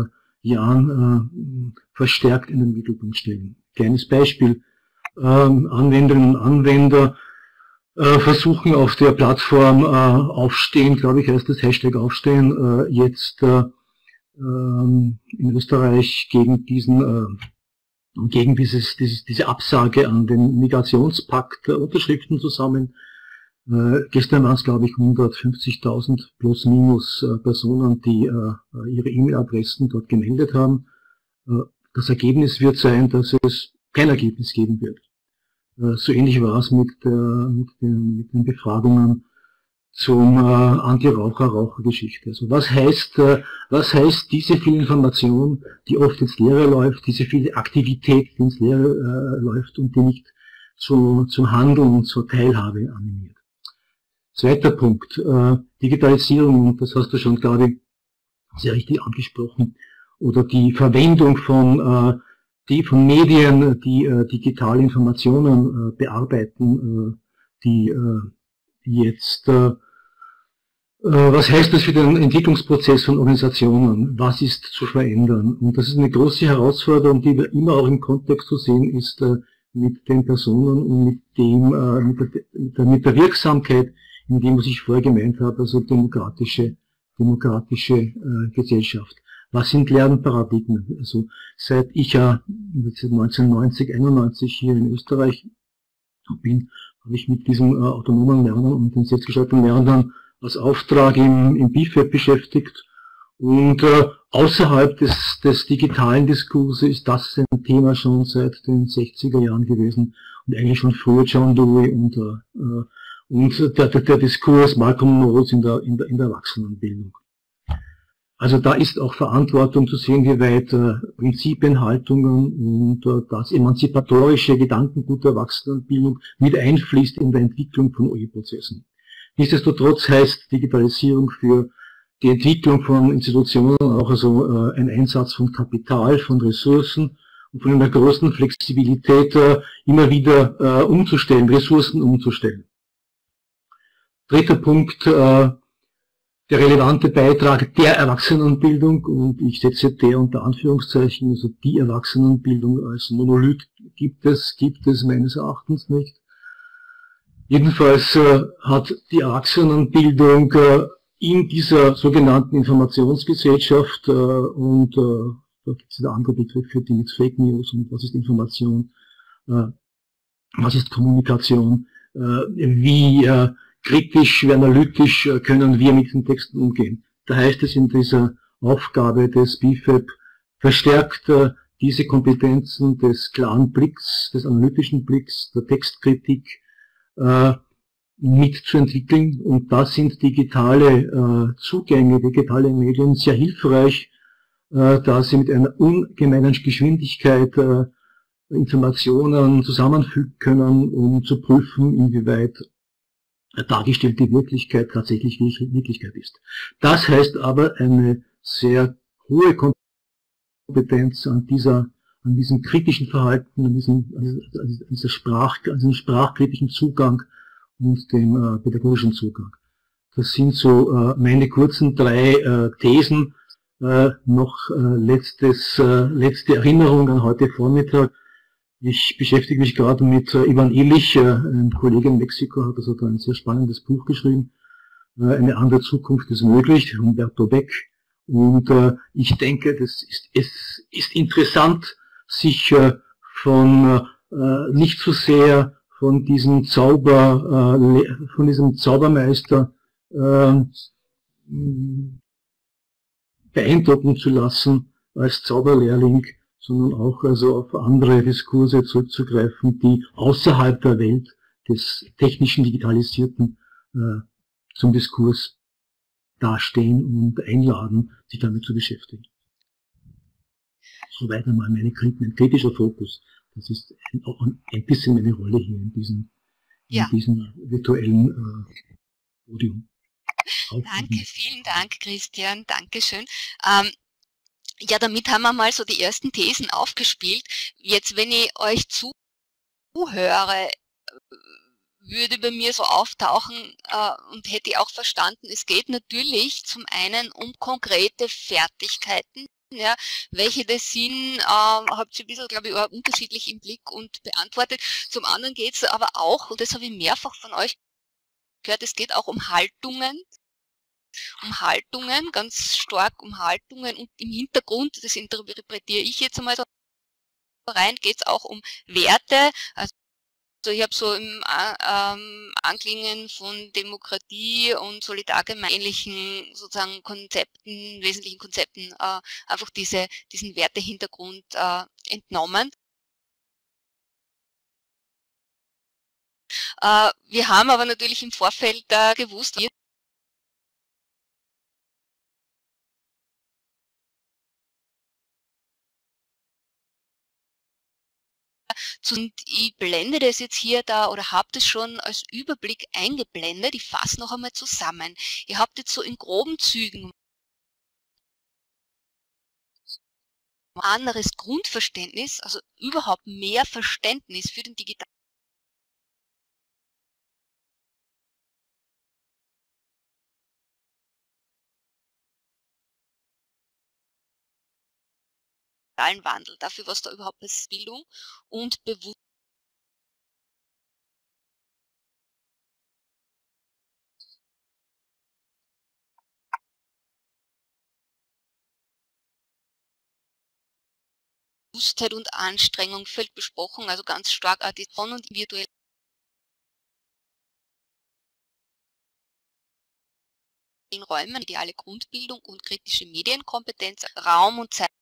Jahren äh, verstärkt in den Mittelpunkt stellen. Kleines Beispiel. Ähm, Anwenderinnen und Anwender äh, versuchen auf der Plattform äh, Aufstehen, glaube ich heißt das Hashtag Aufstehen, äh, jetzt äh, ähm, in Österreich gegen diesen äh, gegen dieses, dieses, diese Absage an den Migrationspakt äh, Unterschriften zusammen. Äh, gestern waren es, glaube ich, hundertfünfzigtausend plus minus äh, Personen, die äh, ihre E-Mail-Adressen dort gemeldet haben. Äh, das Ergebnis wird sein, dass es kein Ergebnis geben wird. So ähnlich war es mit, der, mit, den, mit den Befragungen zum äh, Anti-Raucher-Raucher-Geschichte. Also was heißt, äh, was heißt diese viel Information, die oft ins Leere läuft, diese viele Aktivität, die ins Leere äh, läuft und die nicht zu, zum Handeln und zur Teilhabe animiert. Zweiter Punkt, äh, Digitalisierung, und das hast du schon gerade sehr richtig angesprochen, oder die Verwendung von äh, die von Medien, die äh, digitale Informationen äh, bearbeiten, äh, die, äh, die jetzt, äh, äh, was heißt das für den Entwicklungsprozess von Organisationen? Was ist zu verändern? Und das ist eine große Herausforderung, die wir immer auch im Kontext zu sehen ist äh, mit den Personen und mit dem, äh, mit, der, mit, der, mit der Wirksamkeit, in dem, was ich vorher gemeint habe, also demokratische, demokratische äh, Gesellschaft. Was sind Lernparadigmen? Also seit ich ja neunzehnhundertneunzig, einundneunzig hier in Österreich bin, habe ich mit diesem äh, autonomen Lernen und den selbstgestalteten Lernen als Auftrag im, im B I F A B beschäftigt. Und äh, außerhalb des, des digitalen Diskurses ist das ein Thema schon seit den sechziger Jahren gewesen und eigentlich schon früher John Dewey und, äh, und der, der, der Diskurs Malcolm Knowles in der, in der, in der Erwachsenenbildung. Also da ist auch Verantwortung zu sehen, wie weit äh, Prinzipien, Haltungen und äh, das emanzipatorische Gedankengut der Erwachsenenbildung mit einfließt in der Entwicklung von O E-Prozessen. Nichtsdestotrotz heißt Digitalisierung für die Entwicklung von Institutionen auch also äh, ein Einsatz von Kapital, von Ressourcen und von einer großen Flexibilität äh, immer wieder äh, umzustellen, Ressourcen umzustellen. Dritter Punkt, äh, der relevante Beitrag der Erwachsenenbildung, und ich setze der unter Anführungszeichen, also die Erwachsenenbildung als Monolith gibt es, gibt es meines Erachtens nicht. Jedenfalls äh, hat die Erwachsenenbildung äh, in dieser sogenannten Informationsgesellschaft, äh, und äh, da gibt es wieder andere Begriffe, die mit Fake News und was ist Information, äh, was ist Kommunikation, äh, wie äh, kritisch, wie analytisch können wir mit den Texten umgehen. Da heißt es in dieser Aufgabe des B I F A B, verstärkt äh, diese Kompetenzen des klaren Blicks, des analytischen Blicks, der Textkritik äh, mitzuentwickeln. Und da sind digitale äh, Zugänge, digitale Medien sehr hilfreich, äh, da sie mit einer ungemeinen Geschwindigkeit äh, Informationen zusammenfügen können, um zu prüfen, inwieweit dargestellte Wirklichkeit tatsächlich Wirklichkeit ist. Das heißt aber eine sehr hohe Kompetenz an dieser, an diesem kritischen Verhalten, an diesem, an dieser Sprach, an diesem sprachkritischen Zugang und dem äh, pädagogischen Zugang. Das sind so äh, meine kurzen drei äh, Thesen. Äh, noch äh, letztes, äh, letzte Erinnerung an heute Vormittag. Ich beschäftige mich gerade mit äh, Ivan Illich, äh, ein Kollege in Mexiko, hat also da ein sehr spannendes Buch geschrieben. Äh, eine andere Zukunft ist möglich, Humberto Beck. Und äh, ich denke, das ist, es ist interessant, sich äh, von äh, äh, nicht so sehr von diesem Zauber, äh, von diesem Zaubermeister äh, beeindrucken zu lassen als Zauberlehrling, sondern auch also auf andere Diskurse zurückzugreifen, die außerhalb der Welt des technischen Digitalisierten äh, zum Diskurs dastehen und einladen, sich damit zu beschäftigen. Soweit einmal meine, mein kritischer Fokus. Das ist ein, auch ein bisschen meine Rolle hier in diesem, in Ja. diesem virtuellen äh, Podium. Danke, vielen Dank, Christian. Dankeschön. Ähm, ja, damit haben wir mal so die ersten Thesen aufgespielt. Jetzt, wenn ich euch zuhöre, würde bei mir so auftauchen äh, und hätte ich auch verstanden, es geht natürlich zum einen um konkrete Fertigkeiten. Ja, welche das sind, äh, habt ihr ein bisschen, glaube ich, auch unterschiedlich im Blick und beantwortet. Zum anderen geht es aber auch, und das habe ich mehrfach von euch gehört, es geht auch um Haltungen, um Haltungen, ganz stark um Haltungen und im Hintergrund, das interpretiere ich jetzt einmal so rein, geht es auch um Werte, also Also ich habe so im ähm, Anklingen von Demokratie und solidargemeinlichen sozusagen Konzepten, wesentlichen Konzepten äh, einfach diese, diesen Wertehintergrund äh, entnommen. Äh, wir haben aber natürlich im Vorfeld äh, gewusst, wir Und ich blende das jetzt hier da oder habt es schon als Überblick eingeblendet. Ich fasse noch einmal zusammen. Ihr habt jetzt so in groben Zügen ein anderes Grundverständnis, also überhaupt mehr Verständnis für den digitalen Wandel, dafür, was da überhaupt ist, Bildung und Bewusstsein und Anstrengung völlig besprochen, also ganz stark auch die Von- und virtuelle Räume, ideale Grundbildung und kritische Medienkompetenz, Raum und Zeit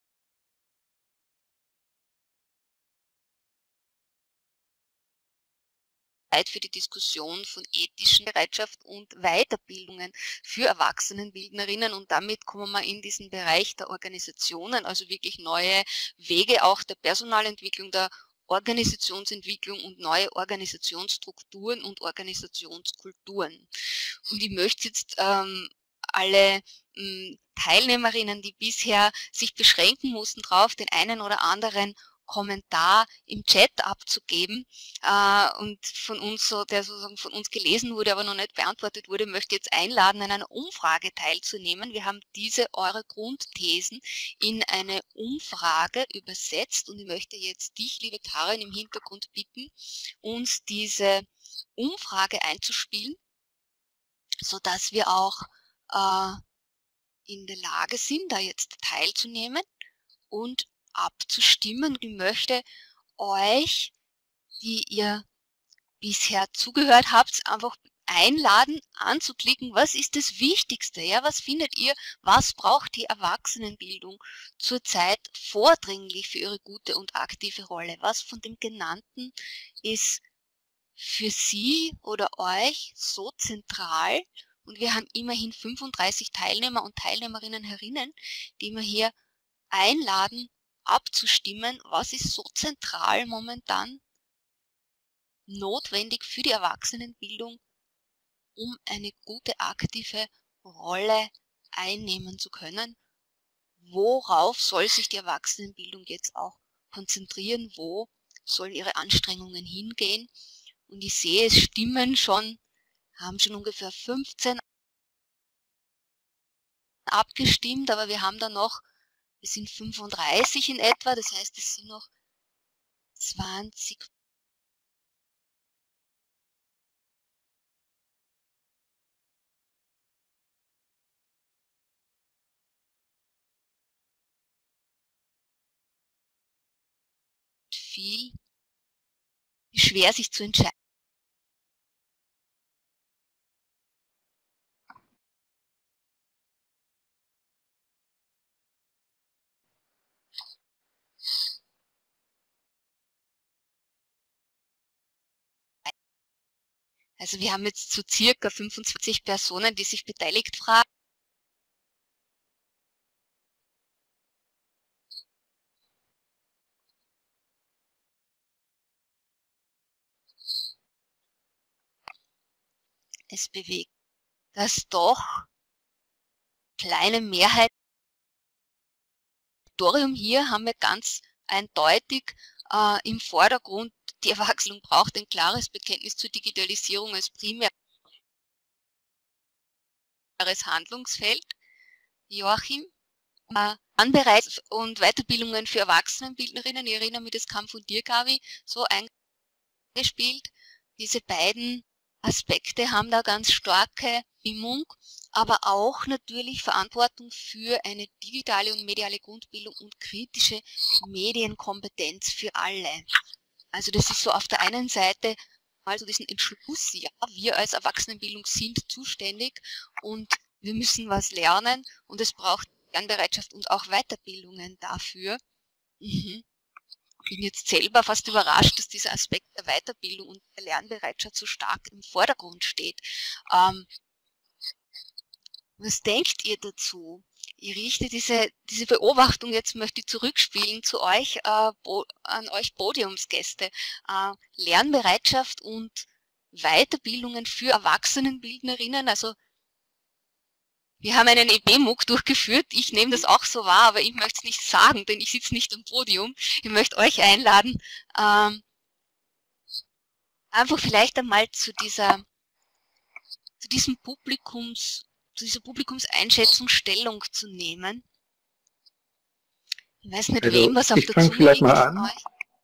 für die Diskussion von ethischen Bereitschaft und Weiterbildungen für Erwachsenenbildnerinnen und damit kommen wir in diesen Bereich der Organisationen, also wirklich neue Wege auch der Personalentwicklung, der Organisationsentwicklung und neue Organisationsstrukturen und Organisationskulturen. Und ich möchte jetzt ähm, alle mh, Teilnehmerinnen, die bisher sich beschränken mussten, darauf den einen oder anderen Kommentar im Chat abzugeben äh, und von uns so, der sozusagen von uns gelesen wurde, aber noch nicht beantwortet wurde, möchte jetzt einladen, an einer Umfrage teilzunehmen. Wir haben diese eure Grundthesen in eine Umfrage übersetzt und ich möchte jetzt dich, liebe Karin, im Hintergrund bitten, uns diese Umfrage einzuspielen, so dass wir auch äh, in der Lage sind, da jetzt teilzunehmen und abzustimmen. Und ich möchte euch, die ihr bisher zugehört habt, einfach einladen, anzuklicken, was ist das Wichtigste, ja, was findet ihr, was braucht die Erwachsenenbildung zurzeit vordringlich für ihre gute und aktive Rolle, was von dem Genannten ist für Sie oder euch so zentral, und wir haben immerhin fünfunddreißig Teilnehmer und Teilnehmerinnen herinnen, die wir hier einladen, abzustimmen, was ist so zentral momentan notwendig für die Erwachsenenbildung, um eine gute aktive Rolle einnehmen zu können. Worauf soll sich die Erwachsenenbildung jetzt auch konzentrieren? Wo sollen ihre Anstrengungen hingehen? Und ich sehe, es stimmen schon, haben schon ungefähr fünfzehn abgestimmt, aber wir haben da noch, wir sind fünfunddreißig in etwa, das heißt, es sind noch zwanzig viel. schwer sich zu entscheiden. Also wir haben jetzt so circa fünfundzwanzig Personen, die sich beteiligt fragen. Es bewegt, dass doch kleine Mehrheit. Hier haben wir ganz eindeutig äh, im Vordergrund, die Erwachsenung braucht ein klares Bekenntnis zur Digitalisierung als primäres Handlungsfeld. Joachim, äh, Anbereitungs- und Weiterbildungen für Erwachsenenbildnerinnen, ich erinnere mich, das kam von dir, Gabi, so eingespielt. Diese beiden Aspekte haben da ganz starke Stimmung, aber auch natürlich Verantwortung für eine digitale und mediale Grundbildung und kritische Medienkompetenz für alle. Also das ist so auf der einen Seite mal so diesen Entschluss, ja, wir als Erwachsenenbildung sind zuständig und wir müssen was lernen und es braucht Lernbereitschaft und auch Weiterbildungen dafür. Mhm. Ich bin jetzt selber fast überrascht, dass dieser Aspekt der Weiterbildung und der Lernbereitschaft so stark im Vordergrund steht. Ähm, was denkt ihr dazu? Ich richte diese, diese Beobachtung, jetzt möchte ich zurückspielen zu euch, äh, an euch Podiumsgäste. Äh, Lernbereitschaft und Weiterbildungen für Erwachsenenbildnerinnen, also wir haben einen E B-MOOC durchgeführt, ich nehme das auch so wahr, aber ich möchte es nicht sagen, denn ich sitze nicht am Podium. Ich möchte euch einladen, ähm, einfach vielleicht einmal zu dieser, zu diesem Publikums, zu dieser Publikumseinschätzung Stellung zu nehmen. Ich weiß nicht, also, wem was auf ich der fang Zunge vielleicht liegt mal von an. euch.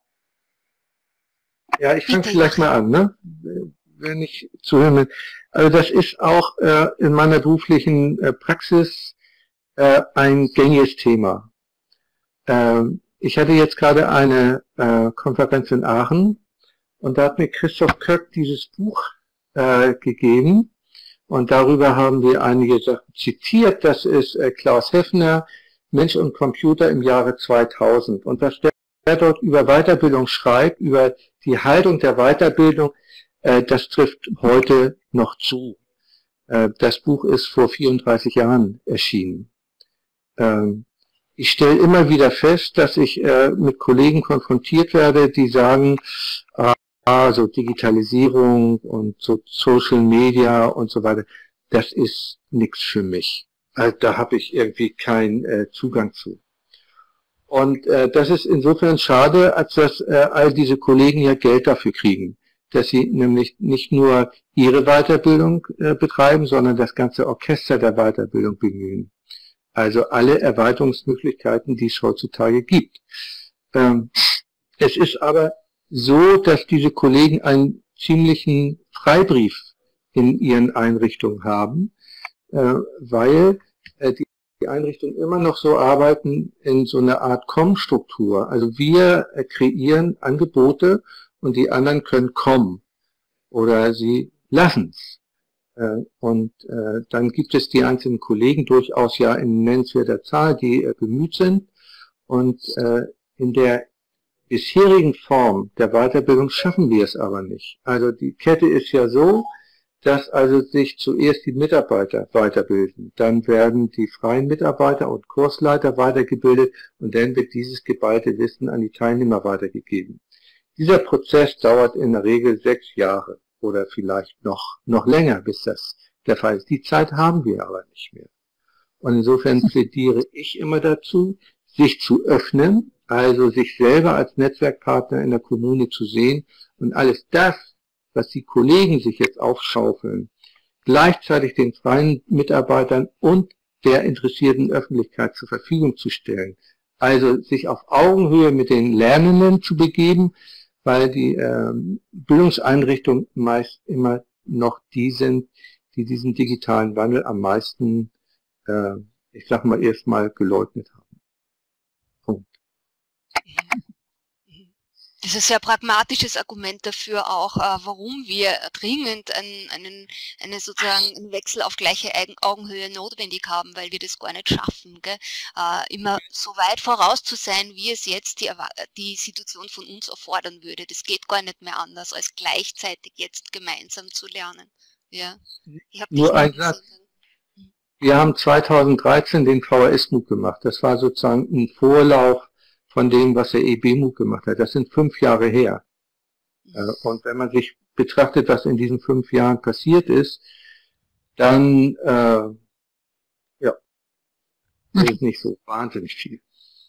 Ja, ich fange Bitte, vielleicht Joachim. mal an, ne? Wenn ich zuhören will. Also das ist auch äh, in meiner beruflichen äh, Praxis äh, ein gängiges Thema. Ähm, ich hatte jetzt gerade eine äh, Konferenz in Aachen und da hat mir Christoph Köck dieses Buch äh, gegeben und darüber haben wir einige Sachen zitiert. Das ist äh, Klaus Heffner, Mensch und Computer im Jahre zweitausend. Und was der dort über Weiterbildung schreibt, über die Haltung der Weiterbildung, äh, das trifft heute noch zu. Äh, das Buch ist vor vierunddreißig Jahren erschienen. Ähm, ich stelle immer wieder fest, dass ich äh, mit Kollegen konfrontiert werde, die sagen, ah, so Digitalisierung und so Social Media und so weiter, das ist nichts für mich. Also da habe ich irgendwie keinen äh, Zugang zu. Und äh, das ist insofern schade, als dass äh, all diese Kollegen ja Geld dafür kriegen, dass sie nämlich nicht nur ihre Weiterbildung äh, betreiben, sondern das ganze Orchester der Weiterbildung bemühen. Also alle Erweiterungsmöglichkeiten, die es heutzutage gibt. Ähm, es ist aber so, dass diese Kollegen einen ziemlichen Freibrief in ihren Einrichtungen haben, äh, weil äh, die die Einrichtungen immer noch so arbeiten in so einer Art Com-Struktur. Also wir äh, kreieren Angebote und die anderen können kommen oder sie lassen's. Äh, und äh, dann gibt es die einzelnen Kollegen durchaus ja in nennenswerter Zahl, die äh, bemüht sind. Und äh, in der bisherigen Form der Weiterbildung schaffen wir es aber nicht. Also die Kette ist ja so, dass also sich zuerst die Mitarbeiter weiterbilden, dann werden die freien Mitarbeiter und Kursleiter weitergebildet und dann wird dieses geballte Wissen an die Teilnehmer weitergegeben. Dieser Prozess dauert in der Regel sechs Jahre oder vielleicht noch, noch länger, bis das der Fall ist. Die Zeit haben wir aber nicht mehr. Und insofern plädiere ich immer dazu, sich zu öffnen, also sich selber als Netzwerkpartner in der Kommune zu sehen und alles das, was die Kollegen sich jetzt aufschaufeln, gleichzeitig den freien Mitarbeitern und der interessierten Öffentlichkeit zur Verfügung zu stellen. Also sich auf Augenhöhe mit den Lernenden zu begeben, weil die ähm, Bildungseinrichtungen meist immer noch die sind, die diesen digitalen Wandel am meisten, äh, ich sag mal, erstmal geleugnet haben. Punkt. Das ist ein sehr pragmatisches Argument dafür auch, äh, warum wir dringend einen, einen, einen sozusagen einen Wechsel auf gleiche Augenhöhe notwendig haben, weil wir das gar nicht schaffen, gell? Äh, immer so weit voraus zu sein, wie es jetzt die, die Situation von uns erfordern würde. Das geht gar nicht mehr anders, als gleichzeitig jetzt gemeinsam zu lernen. Ja. Ich hab Nur ein Satz. Wir haben zweitausenddreizehn den V H S-MOOC gemacht. Das war sozusagen ein Vorlauf von dem, was der E B-MOOC gemacht hat. Das sind fünf Jahre her. Und wenn man sich betrachtet, was in diesen fünf Jahren passiert ist, dann äh, ja, das ist nicht so wahnsinnig viel.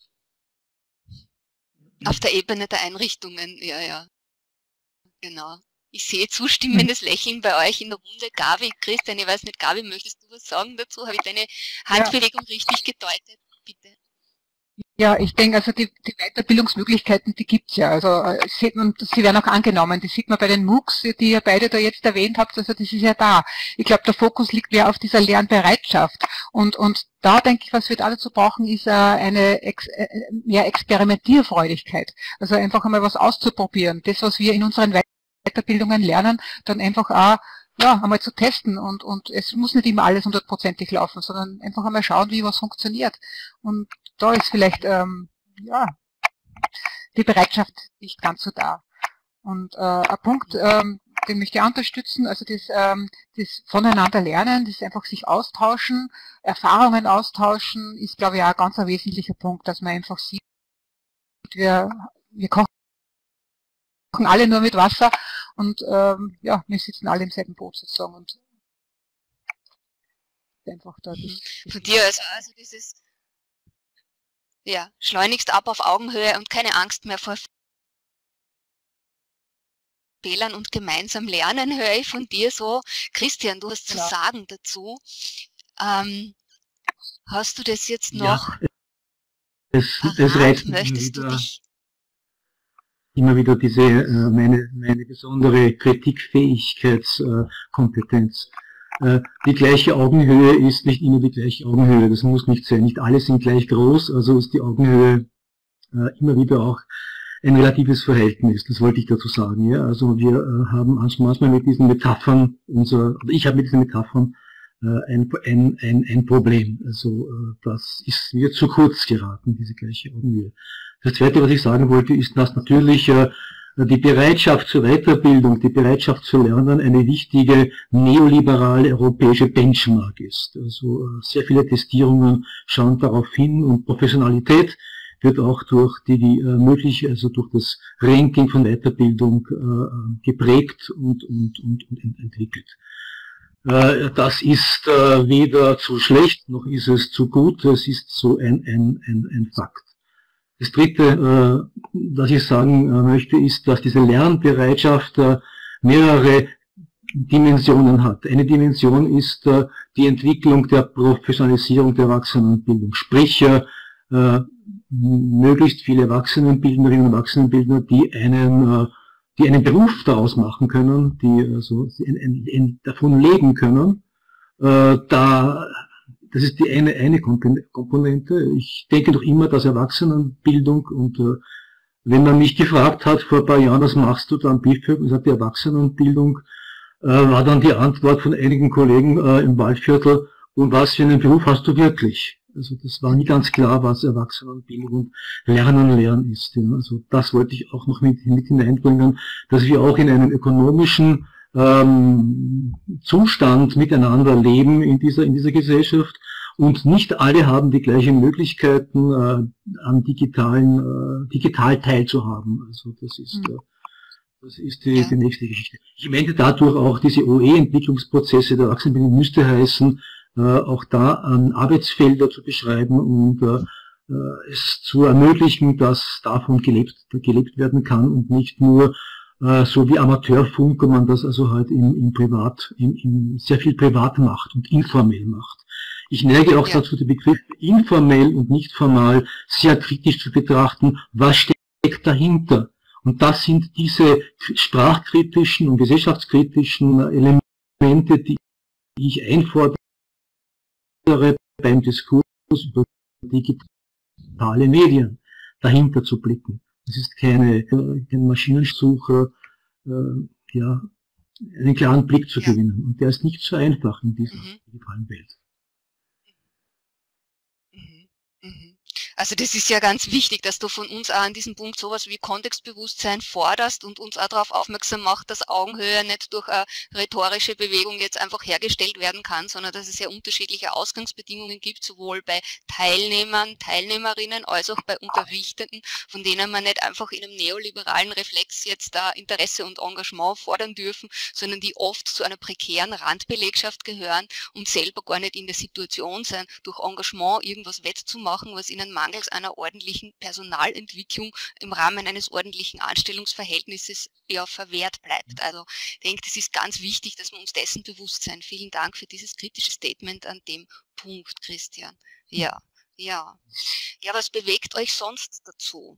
Auf der Ebene der Einrichtungen, ja, ja. Genau. Ich sehe zustimmendes Lächeln bei euch in der Runde. Gabi, Christian, ich weiß nicht, Gabi, möchtest du was sagen dazu? Habe ich deine Handbewegung ja. richtig gedeutet? Bitte. Ja, ich denke, also die, die Weiterbildungsmöglichkeiten, die gibt's ja. Also sieht man, sie werden auch angenommen. Die sieht man bei den MOOCs, die ihr beide da jetzt erwähnt habt. Also das ist ja da. Ich glaube, der Fokus liegt mehr auf dieser Lernbereitschaft. Und und da denke ich, was wir da dazu brauchen, ist eine Ex, mehr Experimentierfreudigkeit. Also einfach einmal was auszuprobieren. Das, was wir in unseren Weiterbildungen lernen, dann einfach auch ja, einmal zu testen und, und es muss nicht immer alles hundertprozentig laufen, sondern einfach einmal schauen, wie was funktioniert. Und da ist vielleicht, ähm, ja, die Bereitschaft nicht ganz so da. Und äh, ein Punkt, ähm, den möchte ich unterstützen, also das, ähm, das voneinander lernen, das einfach sich austauschen, Erfahrungen austauschen, ist, glaube ich, auch ein ganz ein wesentlicher Punkt, dass man einfach sieht, wir, wir kochen alle nur mit Wasser und ähm, ja, wir sitzen alle im selben Boot sozusagen und einfach da. Mhm. Von dir also, also dieses ja, schleunigst ab auf Augenhöhe und keine Angst mehr vor Fehlern und gemeinsam lernen, höre ich von dir so. Christian, du hast zu ja. sagen dazu. Ähm, hast du das jetzt noch? Ja, es, es reizt Möchtest wieder, du dich immer wieder diese äh, meine, meine besondere Kritikfähigkeitskompetenz. Äh, die gleiche Augenhöhe ist nicht immer die gleiche Augenhöhe. Das muss nicht sein. Nicht alle sind gleich groß, also ist die Augenhöhe äh, immer wieder auch ein relatives Verhältnis, das wollte ich dazu sagen. Ja? Also wir äh, haben manchmal mit diesen Metaphern, unser, oder ich habe mit diesen Metaphern äh, ein, ein, ein, ein Problem. Also äh, das ist mir zu kurz geraten, diese gleiche Augenhöhe. Das Zweite, was ich sagen wollte, ist, dass natürlich äh, die Bereitschaft zur Weiterbildung, die Bereitschaft zu lernen eine wichtige neoliberale europäische Benchmark ist. Also äh, sehr viele Testierungen schauen darauf hin und Professionalität wird auch durch die, die äh, möglich, also durch das Ranking von Weiterbildung äh, geprägt und, und, und, und entwickelt. Äh, das ist äh, weder zu schlecht, noch ist es zu gut, es ist so ein, ein, ein, ein Fakt. Das Dritte, äh, was ich sagen äh, möchte, ist, dass diese Lernbereitschaft äh, mehrere Dimensionen hat. Eine Dimension ist äh, die Entwicklung der Professionalisierung der Erwachsenenbildung, sprich äh, möglichst viele Erwachsenenbildnerinnen und Erwachsenenbildner, die einen, äh, die einen Beruf daraus machen können, die also ein, ein, ein, davon leben können. Äh, da, das ist die eine, eine Komponente. Ich denke doch immer, dass Erwachsenenbildung und äh, wenn man mich gefragt hat vor ein paar Jahren, was machst du da am BIföG, und sagt die Erwachsenenbildung, äh, war dann die Antwort von einigen Kollegen äh, im Waldviertel, und was für einen Beruf hast du wirklich? Also das war nie ganz klar, was Erwachsenenbildung und Lernen lernen ist. Ja. Also das wollte ich auch noch mit, mit hineinbringen, dass wir auch in einem ökonomischen ähm, Zustand miteinander leben in dieser, in dieser Gesellschaft und nicht alle haben die gleichen Möglichkeiten, äh, an digitalen, äh, digital teilzuhaben. Also das ist, äh, das ist die, die nächste Geschichte. Ich meine dadurch auch diese O E-Entwicklungsprozesse der Erwachsenenbildung müsste heißen, Äh, auch da an Arbeitsfelder zu beschreiben und äh, es zu ermöglichen, dass davon gelebt, gelebt werden kann und nicht nur äh, so wie Amateurfunk, man das also halt im, im Privat, im, im sehr viel privat macht und informell macht. Ich neige auch ja. dazu, den Begriff informell und nicht formal sehr kritisch zu betrachten, was steckt dahinter. Und das sind diese sprachkritischen und gesellschaftskritischen Elemente, die ich einfordere beim Diskurs über digitale Medien dahinter zu blicken. Es ist keine, kein Maschinensucher, äh, ja, einen klaren Blick zu Ja. gewinnen. Und der ist nicht so einfach in dieser Mhm. digitalen Welt. Mhm. Mhm. Also das ist ja ganz wichtig, dass du von uns auch an diesem Punkt sowas wie Kontextbewusstsein forderst und uns auch darauf aufmerksam macht, dass Augenhöhe nicht durch eine rhetorische Bewegung jetzt einfach hergestellt werden kann, sondern dass es ja unterschiedliche Ausgangsbedingungen gibt, sowohl bei Teilnehmern, Teilnehmerinnen, als auch bei Unterrichtenden, von denen man nicht einfach in einem neoliberalen Reflex jetzt da Interesse und Engagement fordern dürfen, sondern die oft zu einer prekären Randbelegschaft gehören und selber gar nicht in der Situation sein, durch Engagement irgendwas wettzumachen, was ihnen mangels einer ordentlichen Personalentwicklung im Rahmen eines ordentlichen Anstellungsverhältnisses ja verwehrt bleibt. Also ich denke, das ist ganz wichtig, dass wir uns dessen bewusst sein. Vielen Dank für dieses kritische Statement an dem Punkt, Christian. Ja, ja. Ja, was bewegt euch sonst dazu?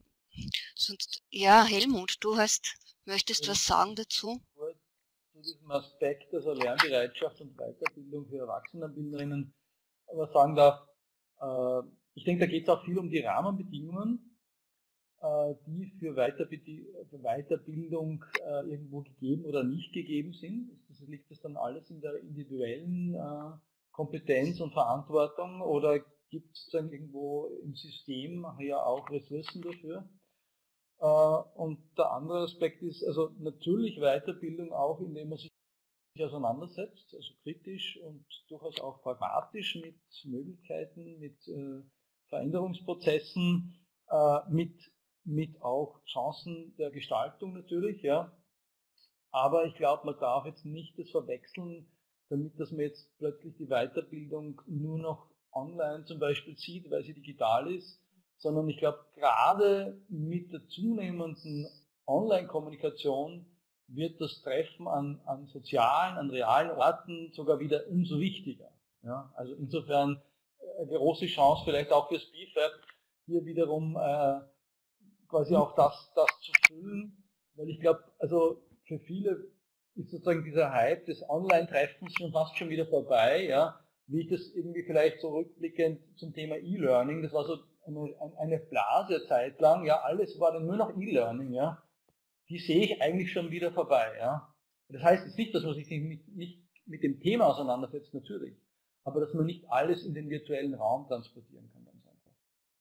Sonst, ja, Helmut, du hast, möchtest was sagen dazu? Zu diesem Aspekt, also Lernbereitschaft und Weiterbildung für Erwachsenenbildnerinnen, was sagen darf, äh, ich denke, da geht es auch viel um die Rahmenbedingungen, äh, die für, Weiterbe- für Weiterbildung äh, irgendwo gegeben oder nicht gegeben sind. Also liegt das dann alles in der individuellen äh, Kompetenz und Verantwortung oder gibt es dann irgendwo im System ja auch Ressourcen dafür? Äh, und der andere Aspekt ist also natürlich Weiterbildung auch, indem man sich auseinandersetzt, also kritisch und durchaus auch pragmatisch mit Möglichkeiten, mit äh, Veränderungsprozessen, äh, mit, mit auch Chancen der Gestaltung natürlich, ja. Aber ich glaube, man darf jetzt nicht das verwechseln, damit, dass man jetzt plötzlich die Weiterbildung nur noch online zum Beispiel sieht, weil sie digital ist, sondern ich glaube, gerade mit der zunehmenden Online-Kommunikation wird das Treffen an, an sozialen, an realen Orten sogar wieder umso wichtiger. Ja, also insofern eine große Chance vielleicht auch fürs B F A B, hier wiederum äh, quasi auch das, das zu füllen, weil ich glaube, also für viele ist sozusagen dieser Hype des Online-Treffens schon fast schon wieder vorbei, ja, wie ich das irgendwie vielleicht so rückblickend zum Thema E-Learning, das war so eine, eine Blase Zeit lang, ja, alles war dann nur noch E-Learning, ja, die sehe ich eigentlich schon wieder vorbei, ja. Das heißt jetzt nicht, dass man sich nicht, nicht mit dem Thema auseinandersetzt, natürlich, aber dass man nicht alles in den virtuellen Raum transportieren kann, ganz einfach.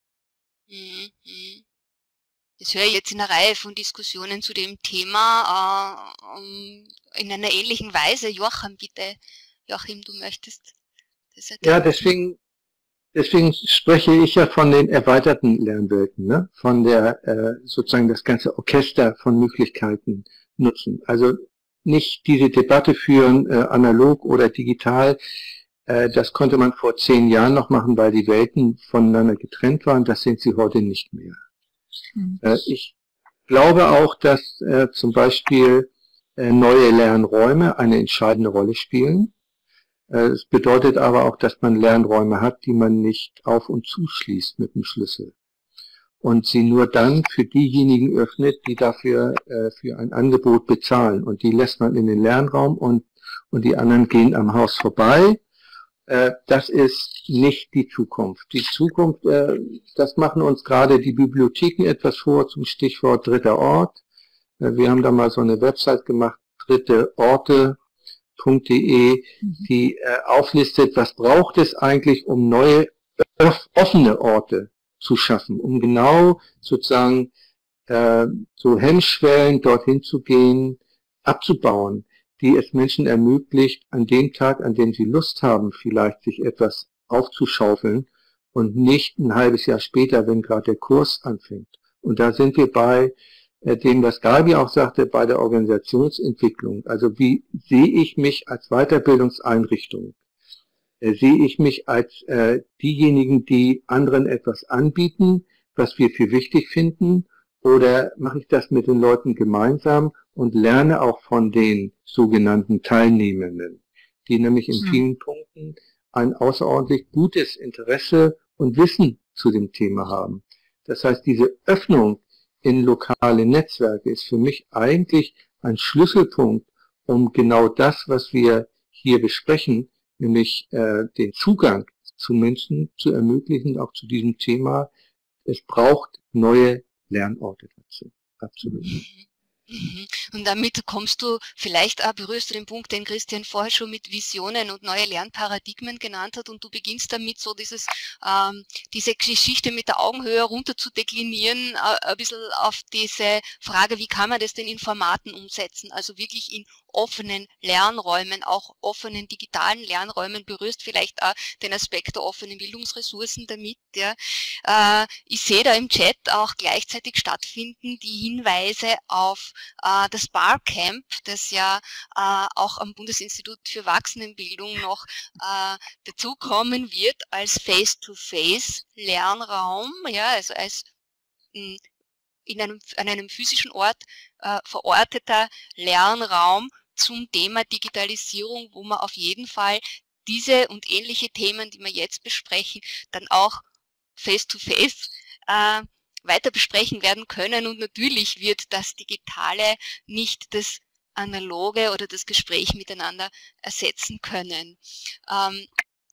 Mhm. Das höre ich jetzt in einer Reihe von Diskussionen zu dem Thema äh, in einer ähnlichen Weise. Joachim, bitte. Joachim, du möchtest das erklären? Ja, deswegen, deswegen spreche ich ja von den erweiterten Lernwelten, ne? Von der äh, sozusagen das ganze Orchester von Möglichkeiten nutzen. Also nicht diese Debatte führen, äh, analog oder digital. Äh, das konnte man vor zehn Jahren noch machen, weil die Welten voneinander getrennt waren. Das sind sie heute nicht mehr. Mhm. Äh, ich glaube auch, dass äh, zum Beispiel äh, neue Lernräume eine entscheidende Rolle spielen. Es bedeutet aber auch, dass man Lernräume hat, die man nicht auf- und zuschließt mit dem Schlüssel. Und sie nur dann für diejenigen öffnet, die dafür äh, für ein Angebot bezahlen. Und die lässt man in den Lernraum und, und die anderen gehen am Haus vorbei. Äh, das ist nicht die Zukunft. Die Zukunft, äh, das machen uns gerade die Bibliotheken etwas vor zum Stichwort dritter Ort. Äh, wir haben da mal so eine Website gemacht, dritte Orte. .de, die äh, auflistet, was braucht es eigentlich, um neue offene Orte zu schaffen, um genau sozusagen äh, so Hemmschwellen dorthin zu gehen, abzubauen, die es Menschen ermöglicht, an dem Tag, an dem sie Lust haben, vielleicht sich etwas aufzuschaufeln und nicht ein halbes Jahr später, wenn gerade der Kurs anfängt. Und da sind wir bei dem, was Gabi auch sagte, bei der Organisationsentwicklung. Also wie sehe ich mich als Weiterbildungseinrichtung? Äh, sehe ich mich als äh, diejenigen, die anderen etwas anbieten, was wir für wichtig finden? Oder mache ich das mit den Leuten gemeinsam und lerne auch von den sogenannten Teilnehmenden, die nämlich in vielen Punkten ein außerordentlich gutes Interesse und Wissen zu dem Thema haben. Das heißt, diese Öffnung in lokale Netzwerke ist für mich eigentlich ein Schlüsselpunkt, um genau das, was wir hier besprechen, nämlich äh, den Zugang zu Menschen zu ermöglichen, auch zu diesem Thema. Es braucht neue Lernorte dazu. Absolut. Und damit kommst du, vielleicht auch berührst du den Punkt, den Christian vorher schon mit Visionen und neue Lernparadigmen genannt hat, und du beginnst damit so dieses, ähm, diese Geschichte mit der Augenhöhe runter zu deklinieren, äh, ein bisschen auf diese Frage, wie kann man das denn in Formaten umsetzen, also wirklich in offenen Lernräumen, auch offenen digitalen Lernräumen, berührst vielleicht auch den Aspekt der offenen Bildungsressourcen damit. Ja. Äh, ich sehe da im Chat auch gleichzeitig stattfinden die Hinweise auf äh, das Barcamp, das ja äh, auch am Bundesinstitut für Erwachsenenbildung noch äh, dazukommen wird als Face-to-Face-Lernraum, ja, also als mh, in einem, an einem physischen Ort äh, verorteter Lernraum zum Thema Digitalisierung, wo man auf jeden Fall diese und ähnliche Themen, die wir jetzt besprechen, dann auch face-to-face äh, weiter besprechen werden können. Und natürlich wird das Digitale nicht das Analoge oder das Gespräch miteinander ersetzen können. Ähm,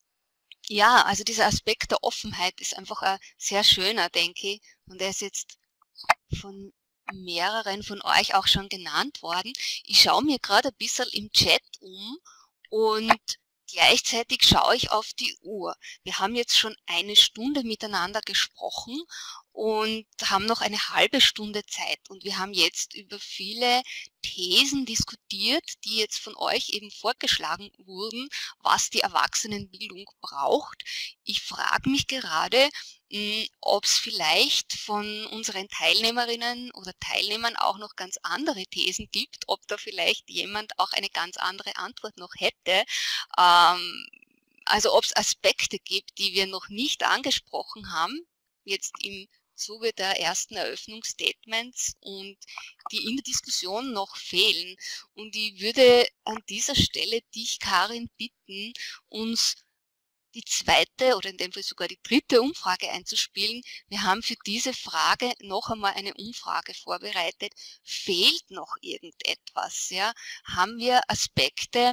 ja, also dieser Aspekt der Offenheit ist einfach ein sehr schöner, denke ich, und er ist jetzt von mehreren von euch auch schon genannt worden. Ich schaue mir gerade ein bisschen im Chat um und gleichzeitig schaue ich auf die Uhr. Wir haben jetzt schon eine Stunde miteinander gesprochen und haben noch eine halbe Stunde Zeit. Und wir haben jetzt über viele Thesen diskutiert, die jetzt von euch eben vorgeschlagen wurden, was die Erwachsenenbildung braucht. Ich frage mich gerade, ob es vielleicht von unseren Teilnehmerinnen oder Teilnehmern auch noch ganz andere Thesen gibt, ob da vielleicht jemand auch eine ganz andere Antwort noch hätte. Ähm, also ob es Aspekte gibt, die wir noch nicht angesprochen haben, jetzt im Zuge der ersten Eröffnungsstatements und die in der Diskussion noch fehlen. Und ich würde an dieser Stelle dich, Karin, bitten, uns die zweite oder in dem Fall sogar die dritte Umfrage einzuspielen. Wir haben für diese Frage noch einmal eine Umfrage vorbereitet. Fehlt noch irgendetwas? Ja? Haben wir Aspekte?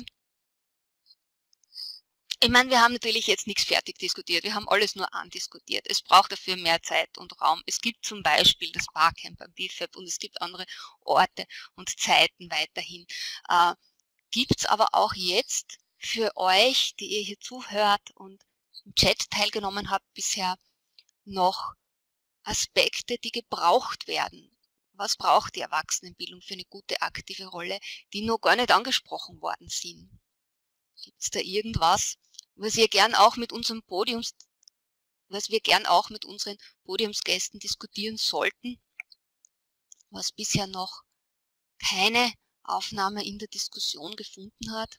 Ich meine, wir haben natürlich jetzt nichts fertig diskutiert. Wir haben alles nur andiskutiert. Es braucht dafür mehr Zeit und Raum. Es gibt zum Beispiel das Barcamp beim B F A B und es gibt andere Orte und Zeiten weiterhin. Äh, gibt es aber auch jetzt für euch, die ihr hier zuhört und im Chat teilgenommen habt, bisher noch Aspekte, die gebraucht werden? Was braucht die Erwachsenenbildung für eine gute aktive Rolle, die noch gar nicht angesprochen worden sind? Gibt es da irgendwas, was ihr gern auch mit unserem Podiums, was wir gern auch mit unseren Podiumsgästen diskutieren sollten, was bisher noch keine Aufnahme in der Diskussion gefunden hat?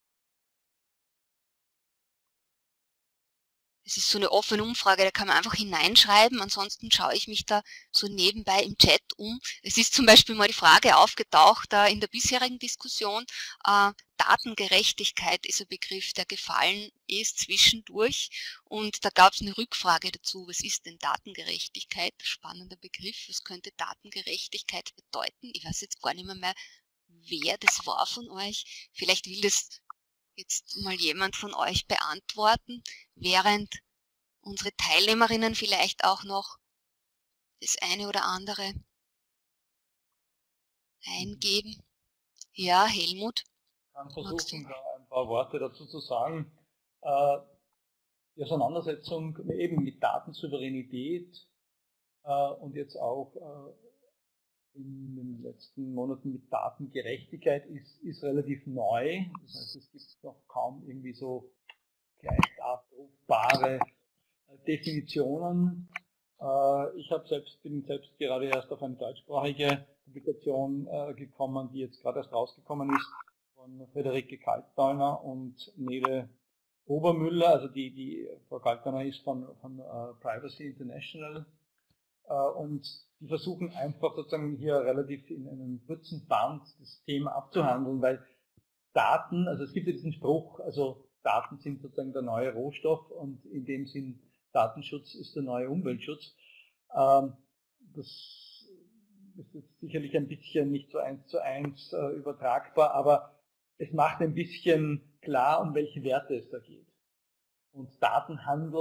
Es ist so eine offene Umfrage, da kann man einfach hineinschreiben, ansonsten schaue ich mich da so nebenbei im Chat um. Es ist zum Beispiel mal die Frage aufgetaucht äh, in der bisherigen Diskussion, äh, Datengerechtigkeit ist ein Begriff, der gefallen ist zwischendurch, und da gab es eine Rückfrage dazu, was ist denn Datengerechtigkeit? Spannender Begriff, was könnte Datengerechtigkeit bedeuten? Ich weiß jetzt gar nicht mehr, mehr wer das war von euch. Vielleicht will das jetzt mal jemand von euch beantworten, während unsere Teilnehmerinnen vielleicht auch noch das eine oder andere eingeben. Ja, Helmut? Ich kann versuchen, da ein paar Worte dazu zu sagen. Äh, die Auseinandersetzung eben mit Datensouveränität äh, und jetzt auch äh, in den letzten Monaten mit Datengerechtigkeit ist, ist relativ neu. Das heißt, es gibt noch kaum irgendwie so gleich abrufbare Definitionen. Ich habe selbst, bin selbst gerade erst auf eine deutschsprachige Publikation gekommen, die jetzt gerade erst rausgekommen ist, von Friederike Kaltdauner und Nele Obermüller. Also die, die Frau Kaltdauner ist von, von uh, Privacy International. Und die versuchen einfach sozusagen hier relativ in einem kurzen Band das Thema abzuhandeln, weil Daten, also es gibt ja diesen Spruch, also Daten sind sozusagen der neue Rohstoff und in dem Sinn Datenschutz ist der neue Umweltschutz. Das ist jetzt sicherlich ein bisschen nicht so eins zu eins übertragbar, aber es macht ein bisschen klar, um welche Werte es da geht. Und Datenhandel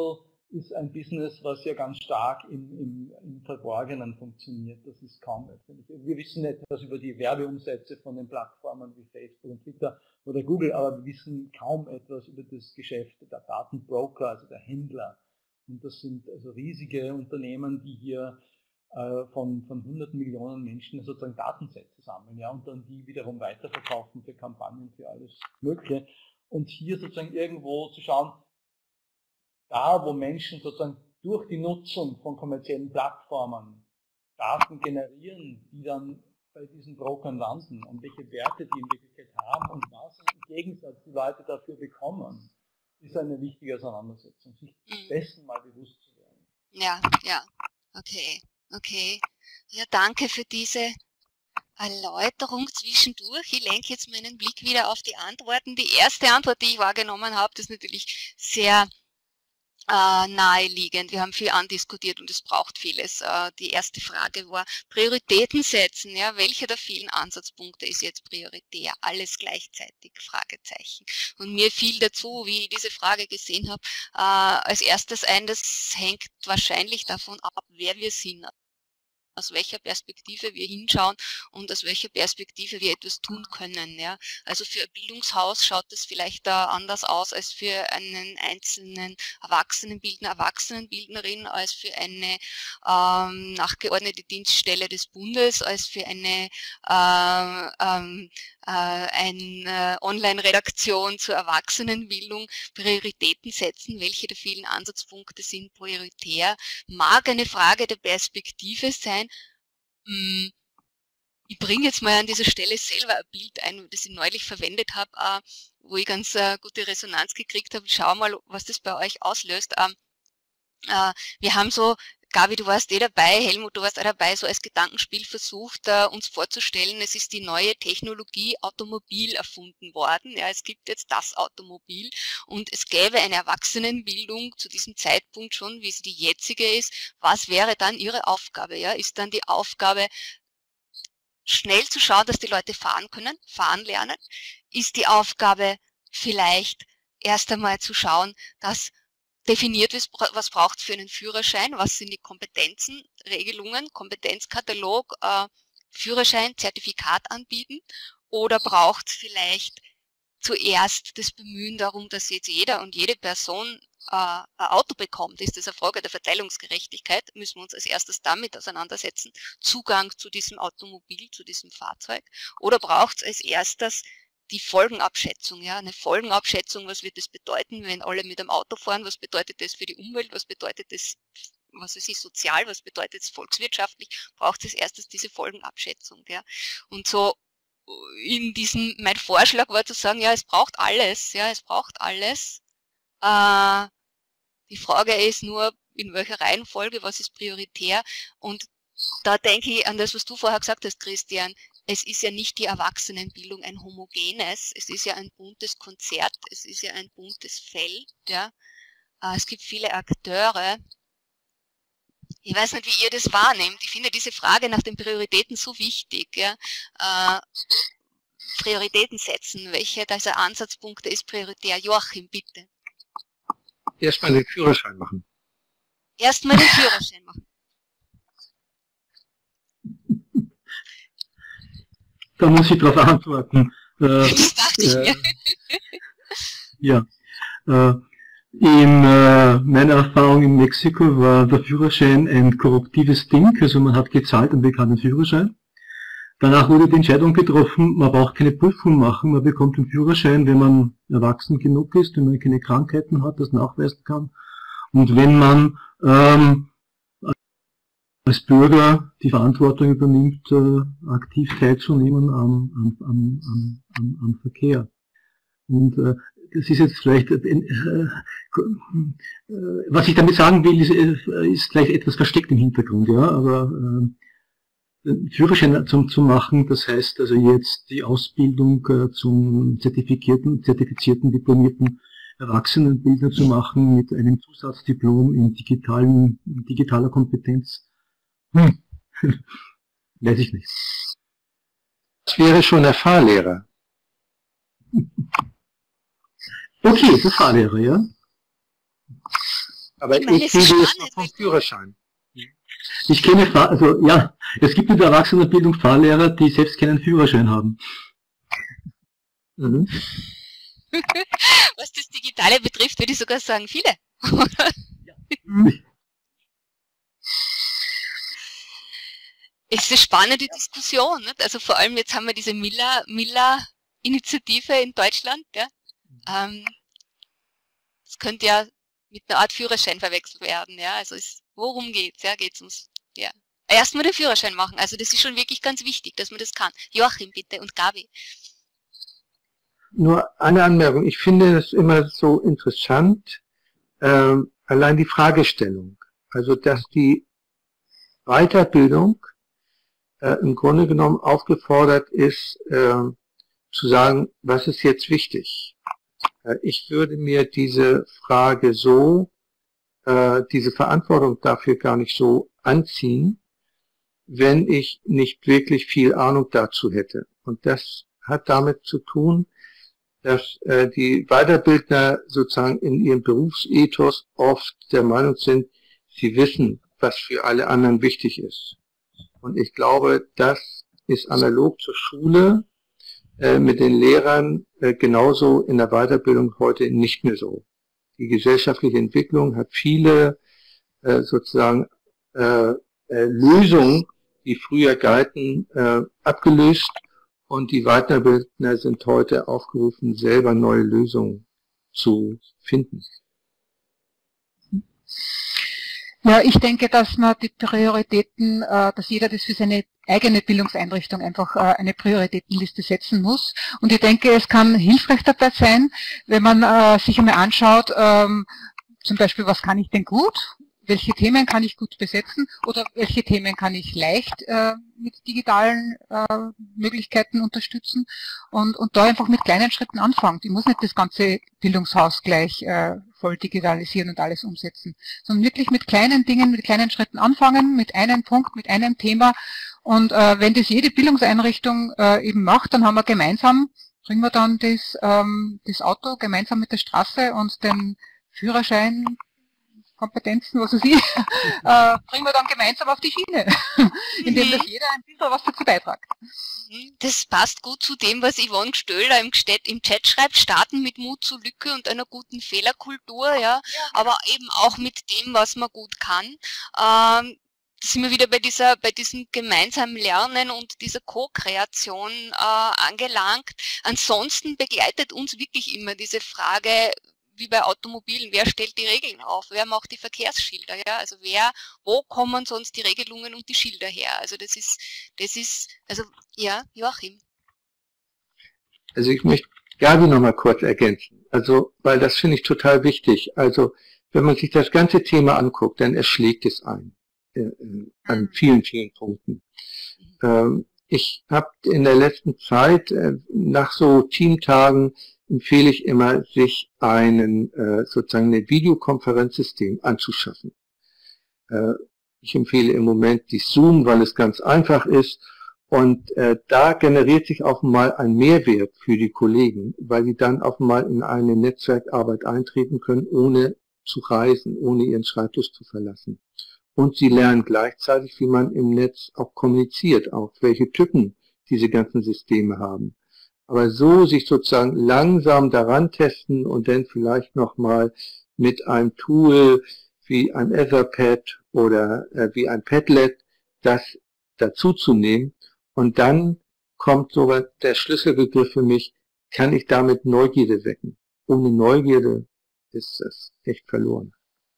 ist ein Business, was ja ganz stark im, im, im Verborgenen funktioniert. Das ist kaum öffentlich. Wir wissen etwas über die Werbeumsätze von den Plattformen wie Facebook und Twitter oder Google, aber wir wissen kaum etwas über das Geschäft der Datenbroker, also der Händler. Und das sind also riesige Unternehmen, die hier äh, von, von hunderten Millionen Menschen sozusagen Datensätze sammeln, ja, und dann die wiederum weiterverkaufen für Kampagnen, für alles Mögliche. Und hier sozusagen irgendwo zu schauen, da wo Menschen sozusagen durch die Nutzung von kommerziellen Plattformen Daten generieren, die dann bei diesen Brokern landen und welche Werte die in Wirklichkeit haben und was im Gegensatz die Leute dafür bekommen, ist eine wichtige Auseinandersetzung, sich dessen mal bewusst zu werden. Ja, ja, okay, okay. Ja, danke für diese Erläuterung zwischendurch. Ich lenke jetzt meinen Blick wieder auf die Antworten. Die erste Antwort, die ich wahrgenommen habe, das ist natürlich sehr Äh, naheliegend. Wir haben viel andiskutiert und es braucht vieles. Äh, die erste Frage war Prioritäten setzen. Ja, welcher der vielen Ansatzpunkte ist jetzt prioritär? Alles gleichzeitig? Fragezeichen. Und mir fiel dazu, wie ich diese Frage gesehen habe, äh, als erstes ein, das hängt wahrscheinlich davon ab, wer wir sind, aus welcher Perspektive wir hinschauen und aus welcher Perspektive wir etwas tun können. Ja. Also für ein Bildungshaus schaut das vielleicht da anders aus als für einen einzelnen Erwachsenenbildner, Erwachsenenbildnerin, als für eine ähm, nachgeordnete Dienststelle des Bundes, als für eine äh, ähm, äh, eine Online-Redaktion zur Erwachsenenbildung. Prioritäten setzen, welche der vielen Ansatzpunkte sind prioritär, mag eine Frage der Perspektive sein. Ich bringe jetzt mal an dieser Stelle selber ein Bild ein, das ich neulich verwendet habe, wo ich ganz gute Resonanz gekriegt habe. Schau mal, was das bei euch auslöst. Wir haben so, Gabi, du warst eh dabei, Helmut, du warst auch dabei, so als Gedankenspiel versucht, uns vorzustellen, es ist die neue Technologie Automobil erfunden worden. Ja, es gibt jetzt das Automobil und es gäbe eine Erwachsenenbildung zu diesem Zeitpunkt schon, wie sie die jetzige ist. Was wäre dann ihre Aufgabe? Ja, ist dann die Aufgabe, schnell zu schauen, dass die Leute fahren können, fahren lernen? Ist die Aufgabe vielleicht erst einmal zu schauen, dass definiert ist, was braucht es für einen Führerschein, was sind die Kompetenzen, Regelungen, Kompetenzkatalog, äh, Führerschein, Zertifikat anbieten, oder braucht es vielleicht zuerst das Bemühen darum, dass jetzt jeder und jede Person äh, ein Auto bekommt? Ist das eine Frage der Verteilungsgerechtigkeit? Müssen wir uns als erstes damit auseinandersetzen, Zugang zu diesem Automobil, zu diesem Fahrzeug, oder braucht es als erstes die Folgenabschätzung, ja, eine Folgenabschätzung, was wird das bedeuten, wenn alle mit einem Auto fahren, was bedeutet das für die Umwelt, was bedeutet das, was weiß ich, sozial, was bedeutet es volkswirtschaftlich, braucht es erstes diese Folgenabschätzung, ja. Und so in diesem, mein Vorschlag war zu sagen, ja, es braucht alles, ja, es braucht alles. Äh, die Frage ist nur, in welcher Reihenfolge, was ist prioritär, und da denke ich an das, was du vorher gesagt hast, Christian. Es ist ja nicht die Erwachsenenbildung ein homogenes, es ist ja ein buntes Konzert, es ist ja ein buntes Feld. Ja. Es gibt viele Akteure. Ich weiß nicht, wie ihr das wahrnehmt. Ich finde diese Frage nach den Prioritäten so wichtig. Ja. Äh, Prioritäten setzen, welche dieser Ansatzpunkte ist prioritär? Joachim, bitte. Erstmal den Führerschein machen. Erstmal den Führerschein machen. Da muss ich darauf antworten. Äh, das dachte ich äh, mir. Ja. Äh, in äh, meiner Erfahrung in Mexiko war der Führerschein ein korruptives Ding. Also man hat gezahlt und bekam einen Führerschein. Danach wurde die Entscheidung getroffen, man braucht keine Prüfung machen, man bekommt den Führerschein, wenn man erwachsen genug ist, wenn man keine Krankheiten hat, das nachweisen kann. Und wenn man ähm, als Bürger die Verantwortung übernimmt, äh, aktiv teilzunehmen am, am, am, am, am, am Verkehr. Und äh, das ist jetzt vielleicht, äh, äh, was ich damit sagen will, ist, äh, ist vielleicht etwas versteckt im Hintergrund, ja, aber äh, Führerschein zum, zu machen, das heißt also jetzt die Ausbildung äh, zum zertifizierten, zertifizierten, diplomierten Erwachsenenbildner zu machen mit einem Zusatzdiplom in digitalen, in digitaler Kompetenz. Hm. Weiß ich nicht. Das wäre schon der Fahrlehrer. Okay, der Fahrlehrer, ja. Aber ich, ich rede jetzt noch vom Führerschein. Ich kenne, Fahr also ja, es gibt in der Erwachsenenbildung Fahrlehrer, die selbst keinen Führerschein haben. Mhm. Was das Digitale betrifft, würde ich sogar sagen, viele. Mhm. Es ist eine spannende Diskussion, nicht? Also vor allem jetzt haben wir diese Miller, Miller Initiative in Deutschland. Ja? Ähm, das könnte ja mit einer Art Führerschein verwechselt werden. Ja? Also es, worum geht's? Ja, geht's ums, ja. Erstmal den Führerschein machen. Also das ist schon wirklich ganz wichtig, dass man das kann. Joachim, bitte, und Gabi. Nur eine Anmerkung. Ich finde es immer so interessant, äh, allein die Fragestellung. Also, dass die Weiterbildung äh, im Grunde genommen aufgefordert ist, äh, zu sagen, was ist jetzt wichtig? Äh, ich würde mir diese Frage so, äh, diese Verantwortung dafür gar nicht so anziehen, wenn ich nicht wirklich viel Ahnung dazu hätte. Und das hat damit zu tun, dass äh, die Weiterbildner sozusagen in ihrem Berufsethos oft der Meinung sind, sie wissen, was für alle anderen wichtig ist. Und ich glaube, das ist analog zur Schule äh, mit den Lehrern äh, genauso in der Weiterbildung heute nicht mehr so. Die gesellschaftliche Entwicklung hat viele äh, sozusagen äh, äh, Lösungen, die früher galten, äh, abgelöst. Und die Weiterbildner sind heute aufgerufen, selber neue Lösungen zu finden. Ja, ich denke, dass man die Prioritäten, äh, dass jeder das für seine eigene Bildungseinrichtung einfach äh, eine Prioritätenliste setzen muss. Und ich denke, es kann hilfreich dabei sein, wenn man äh, sich einmal anschaut, ähm, zum Beispiel, was kann ich denn gut? Welche Themen kann ich gut besetzen oder welche Themen kann ich leicht äh, mit digitalen äh, Möglichkeiten unterstützen und, und da einfach mit kleinen Schritten anfangen. Ich muss nicht das ganze Bildungshaus gleich äh, voll digitalisieren und alles umsetzen, sondern wirklich mit kleinen Dingen, mit kleinen Schritten anfangen, mit einem Punkt, mit einem Thema. Und äh, wenn das jede Bildungseinrichtung äh, eben macht, dann haben wir gemeinsam, bringen wir dann das, ähm, das Auto gemeinsam mit der Straße und den Führerschein, Kompetenzen, was weiß ich, äh, bringen wir dann gemeinsam auf die Schiene, indem das jeder ein bisschen was dazu beitragt. Das passt gut zu dem, was Yvonne Stöller im Chat schreibt, starten mit Mut zur Lücke und einer guten Fehlerkultur, ja, ja. Aber eben auch mit dem, was man gut kann. Ähm, da sind wir wieder bei dieser, bei diesem gemeinsamen Lernen und dieser Co-Kreation äh, angelangt. Ansonsten begleitet uns wirklich immer diese Frage, wie bei Automobilen, wer stellt die Regeln auf, wer macht die Verkehrsschilder, ja, also wer, wo kommen sonst die Regelungen und die Schilder her, also das ist, das ist, also, ja, Joachim. Also ich möchte Gabi noch mal kurz ergänzen, also, weil das finde ich total wichtig, also, wenn man sich das ganze Thema anguckt, dann erschlägt es ein, äh, an vielen, vielen Punkten. Ähm, ich habe in der letzten Zeit, äh, nach so Teamtagen, empfehle ich immer, sich einen äh, sozusagen ein Videokonferenzsystem anzuschaffen. Äh, ich empfehle im Moment die Zoom, weil es ganz einfach ist und äh, da generiert sich auch mal ein Mehrwert für die Kollegen, weil sie dann auch mal in eine Netzwerkarbeit eintreten können, ohne zu reisen, ohne ihren Schreibtisch zu verlassen. Und sie lernen gleichzeitig, wie man im Netz auch kommuniziert, auch welche Tücken diese ganzen Systeme haben. Aber so sich sozusagen langsam daran testen und dann vielleicht nochmal mit einem Tool wie ein Etherpad oder äh, wie ein Padlet das dazu zu nehmen. Und dann kommt sogar der Schlüsselbegriff für mich, kann ich damit Neugierde wecken. Ohne Neugierde ist das echt verloren.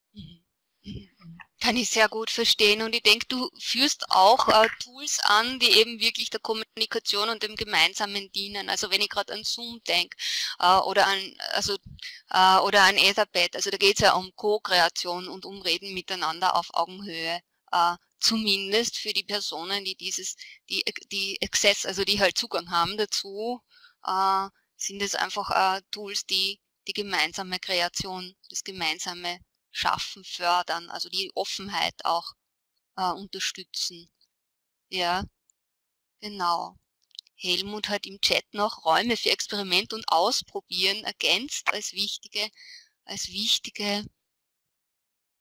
Kann ich sehr gut verstehen und ich denke, du führst auch äh, Tools an, die eben wirklich der Kommunikation und dem Gemeinsamen dienen. Also wenn ich gerade an Zoom denke äh, oder an also äh, oder an Etherpad, also da geht es ja um Co-Kreation und um Reden miteinander auf Augenhöhe. Äh, zumindest für die Personen, die dieses, die die Access, also die halt Zugang haben dazu, äh, sind es einfach äh, Tools, die die gemeinsame Kreation, das gemeinsame Schaffen, fördern, also die Offenheit auch äh, unterstützen. Ja, genau. Helmut hat im Chat noch Räume für Experiment und Ausprobieren ergänzt als wichtige, als wichtige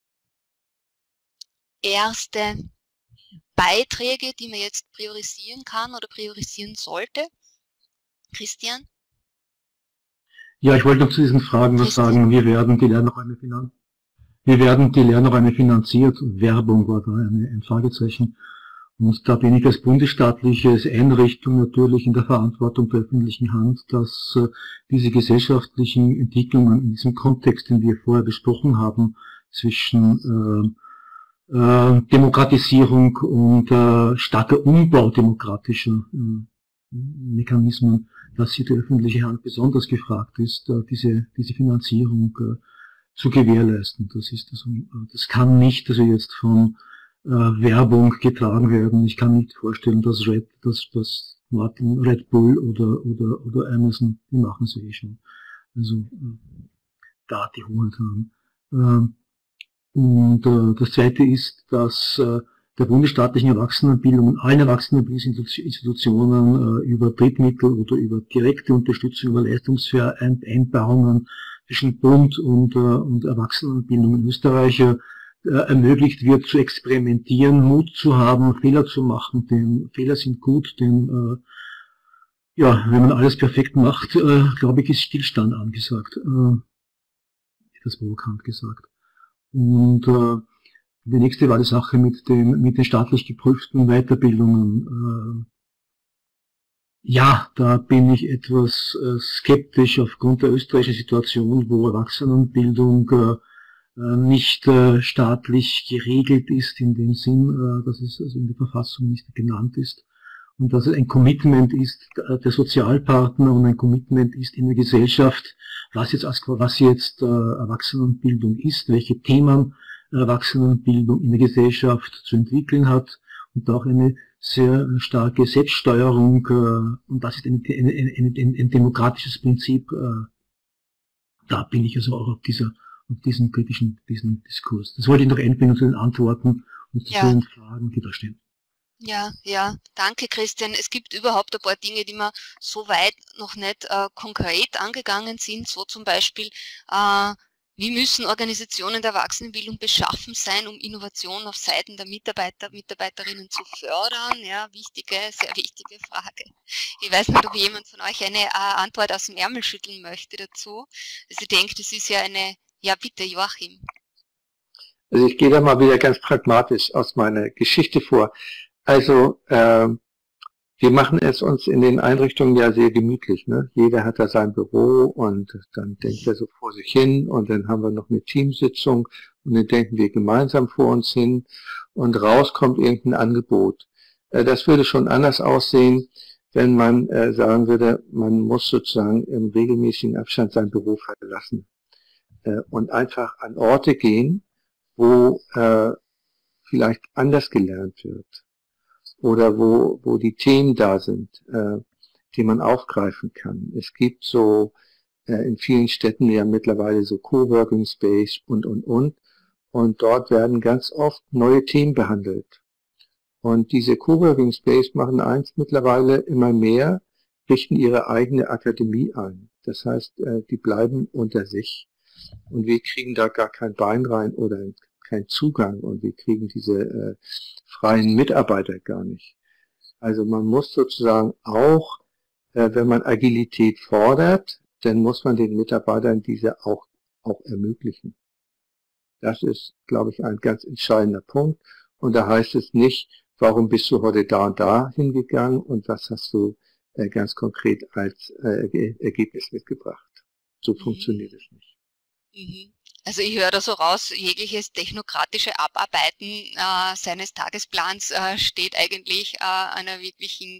erste Beiträge, die man jetzt priorisieren kann oder priorisieren sollte? Christian? Ja, ich wollte noch zu diesen Fragen was sagen. Wir werden die Lernräume finanzieren. Wir werden die Lernräume finanziert. Werbung war da eine, ein Fragezeichen. Und da bin ich als bundesstaatliche Einrichtung natürlich in der Verantwortung der öffentlichen Hand, dass äh, diese gesellschaftlichen Entwicklungen in diesem Kontext, den wir vorher besprochen haben, zwischen äh, äh, Demokratisierung und äh, starker Umbau demokratischer äh, Mechanismen, dass hier die öffentliche Hand besonders gefragt ist, äh, diese, diese Finanzierung äh, zu gewährleisten. Das ist also, das kann nicht also jetzt von äh, Werbung getragen werden. Ich kann nicht vorstellen, dass Red, dass, dass Martin, Red Bull oder, oder, oder Amazon, die machen es eh schon. Also, äh, da die Hoheit haben. Äh, und äh, das zweite ist, dass äh, der bundesstaatlichen Erwachsenenbildung und allen Erwachsenenbildungsinstitutionen äh, über Drittmittel oder über direkte Unterstützung, über Leistungsvereinbarungen zwischen Bund und, äh, und Erwachsenenbildung in Österreich äh, ermöglicht wird, zu experimentieren, Mut zu haben, Fehler zu machen, denn Fehler sind gut, denn äh, ja, wenn man alles perfekt macht, äh, glaube ich, ist Stillstand angesagt, äh, das provokant gesagt. Und äh, die nächste war die Sache mit den, mit den staatlich geprüften Weiterbildungen. Äh, ja, da bin ich etwas äh, skeptisch aufgrund der österreichischen Situation, wo Erwachsenenbildung äh, nicht äh, staatlich geregelt ist, in dem Sinn, äh, dass es also in der Verfassung nicht genannt ist. Und dass es ein Commitment ist der Sozialpartner und ein Commitment ist in der Gesellschaft, was jetzt, was jetzt äh, Erwachsenenbildung ist, welche Themen Erwachsenenbildung in der Gesellschaft zu entwickeln hat und auch eine sehr starke Selbststeuerung, äh, und das ist ein, ein, ein, ein, ein demokratisches Prinzip. Äh, da bin ich also auch auf dieser, auf diesen kritischen, diesen Diskurs. Das wollte ich noch einbinden zu den Antworten und zu Ja. den Fragen, die da stehen. Ja, ja, danke Christian. Es gibt überhaupt ein paar Dinge, die wir so weit noch nicht äh, konkret angegangen sind, so zum Beispiel, äh, wie müssen Organisationen der Erwachsenenbildung beschaffen sein, um Innovation auf Seiten der Mitarbeiter, Mitarbeiterinnen zu fördern? Ja, wichtige, sehr wichtige Frage. Ich weiß nicht, ob jemand von euch eine äh, Antwort aus dem Ärmel schütteln möchte dazu. Also ich denke, das ist ja eine, ja bitte Joachim. Also ich gehe da mal wieder ganz pragmatisch aus meiner Geschichte vor. Also äh, wir machen es uns in den Einrichtungen ja sehr gemütlich. Ne? Jeder hat da sein Büro und dann denkt er so vor sich hin und dann haben wir noch eine Teamsitzung und dann denken wir gemeinsam vor uns hin und raus kommt irgendein Angebot. Äh, das würde schon anders aussehen, wenn man äh, sagen würde, man muss sozusagen im regelmäßigen Abstand sein Büro verlassen äh, und einfach an Orte gehen, wo äh, vielleicht anders gelernt wird. Oder wo, wo die Themen da sind, äh, die man aufgreifen kann. Es gibt so äh, in vielen Städten ja mittlerweile so Coworking Space und, und, und. Und dort werden ganz oft neue Themen behandelt. Und diese Coworking Space machen eins mittlerweile immer mehr, richten ihre eigene Akademie ein. Das heißt, äh, die bleiben unter sich. Und wir kriegen da gar kein Bein rein oder keinen Zugang und wir kriegen diese äh, freien Mitarbeiter gar nicht. Also man muss sozusagen auch, äh, wenn man Agilität fordert, dann muss man den Mitarbeitern diese auch, auch ermöglichen. Das ist, glaube ich, ein ganz entscheidender Punkt. Und da heißt es nicht, warum bist du heute da und da hingegangen und was hast du äh, ganz konkret als äh, Ergebnis mitgebracht. So mhm. funktioniert es nicht. Mhm. Also ich höre da so raus, jegliches technokratische Abarbeiten äh, seines Tagesplans äh, steht eigentlich äh, einer wirklichen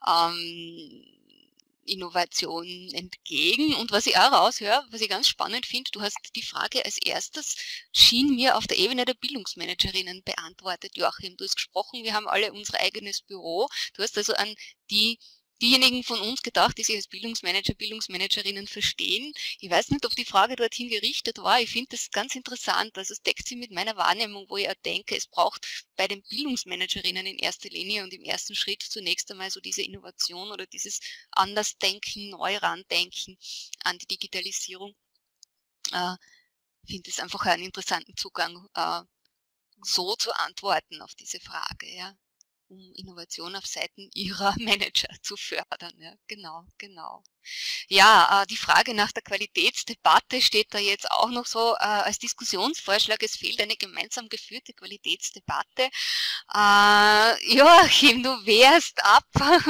ähm, Innovation entgegen. Und was ich auch raushöre, was ich ganz spannend finde, du hast die Frage als erstes, schien mir auf der Ebene der Bildungsmanagerinnen beantwortet, Joachim. Du hast gesprochen, wir haben alle unser eigenes Büro. Du hast also an die diejenigen von uns gedacht, die sich als Bildungsmanager, Bildungsmanagerinnen verstehen. Ich weiß nicht, ob die Frage dorthin gerichtet war. Ich finde das ganz interessant. Also es deckt sich mit meiner Wahrnehmung, wo ich auch denke, es braucht bei den Bildungsmanagerinnen in erster Linie und im ersten Schritt zunächst einmal so diese Innovation oder dieses Andersdenken, neu randenken an die Digitalisierung. Ich äh, finde es einfach einen interessanten Zugang, äh, so zu antworten auf diese Frage, ja, um Innovation auf Seiten ihrer Manager zu fördern. Ja, genau, genau. Ja, äh, die Frage nach der Qualitätsdebatte steht da jetzt auch noch so äh, als Diskussionsvorschlag. Es fehlt eine gemeinsam geführte Qualitätsdebatte. Äh, Joachim, du wehrst ab.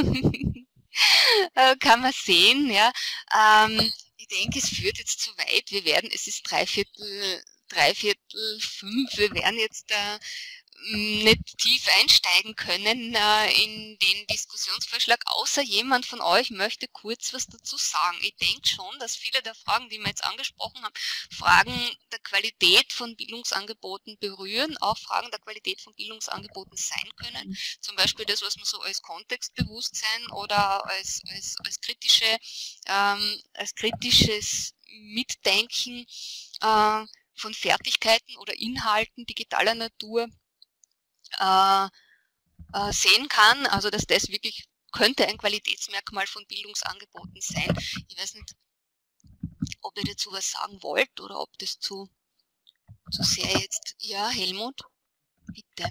Kann man sehen, ja. Ähm, ich denke, es führt jetzt zu weit. Wir werden, es ist dreiviertel, dreiviertel fünf, wir werden jetzt äh, nicht tief einsteigen können äh, in den Diskussionsvorschlag, außer jemand von euch möchte kurz was dazu sagen. Ich denke schon, dass viele der Fragen, die wir jetzt angesprochen haben, Fragen der Qualität von Bildungsangeboten berühren, auch Fragen der Qualität von Bildungsangeboten sein können. Zum Beispiel das, was man so als Kontextbewusstsein oder als, als, als, kritische, ähm, als kritisches Mitdenken äh, von Fertigkeiten oder Inhalten digitaler Natur Äh, äh, sehen kann, also dass das wirklich könnte ein Qualitätsmerkmal von Bildungsangeboten sein. Ich weiß nicht, ob ihr dazu was sagen wollt oder ob das zu, zu sehr jetzt... Ja, Helmut, bitte.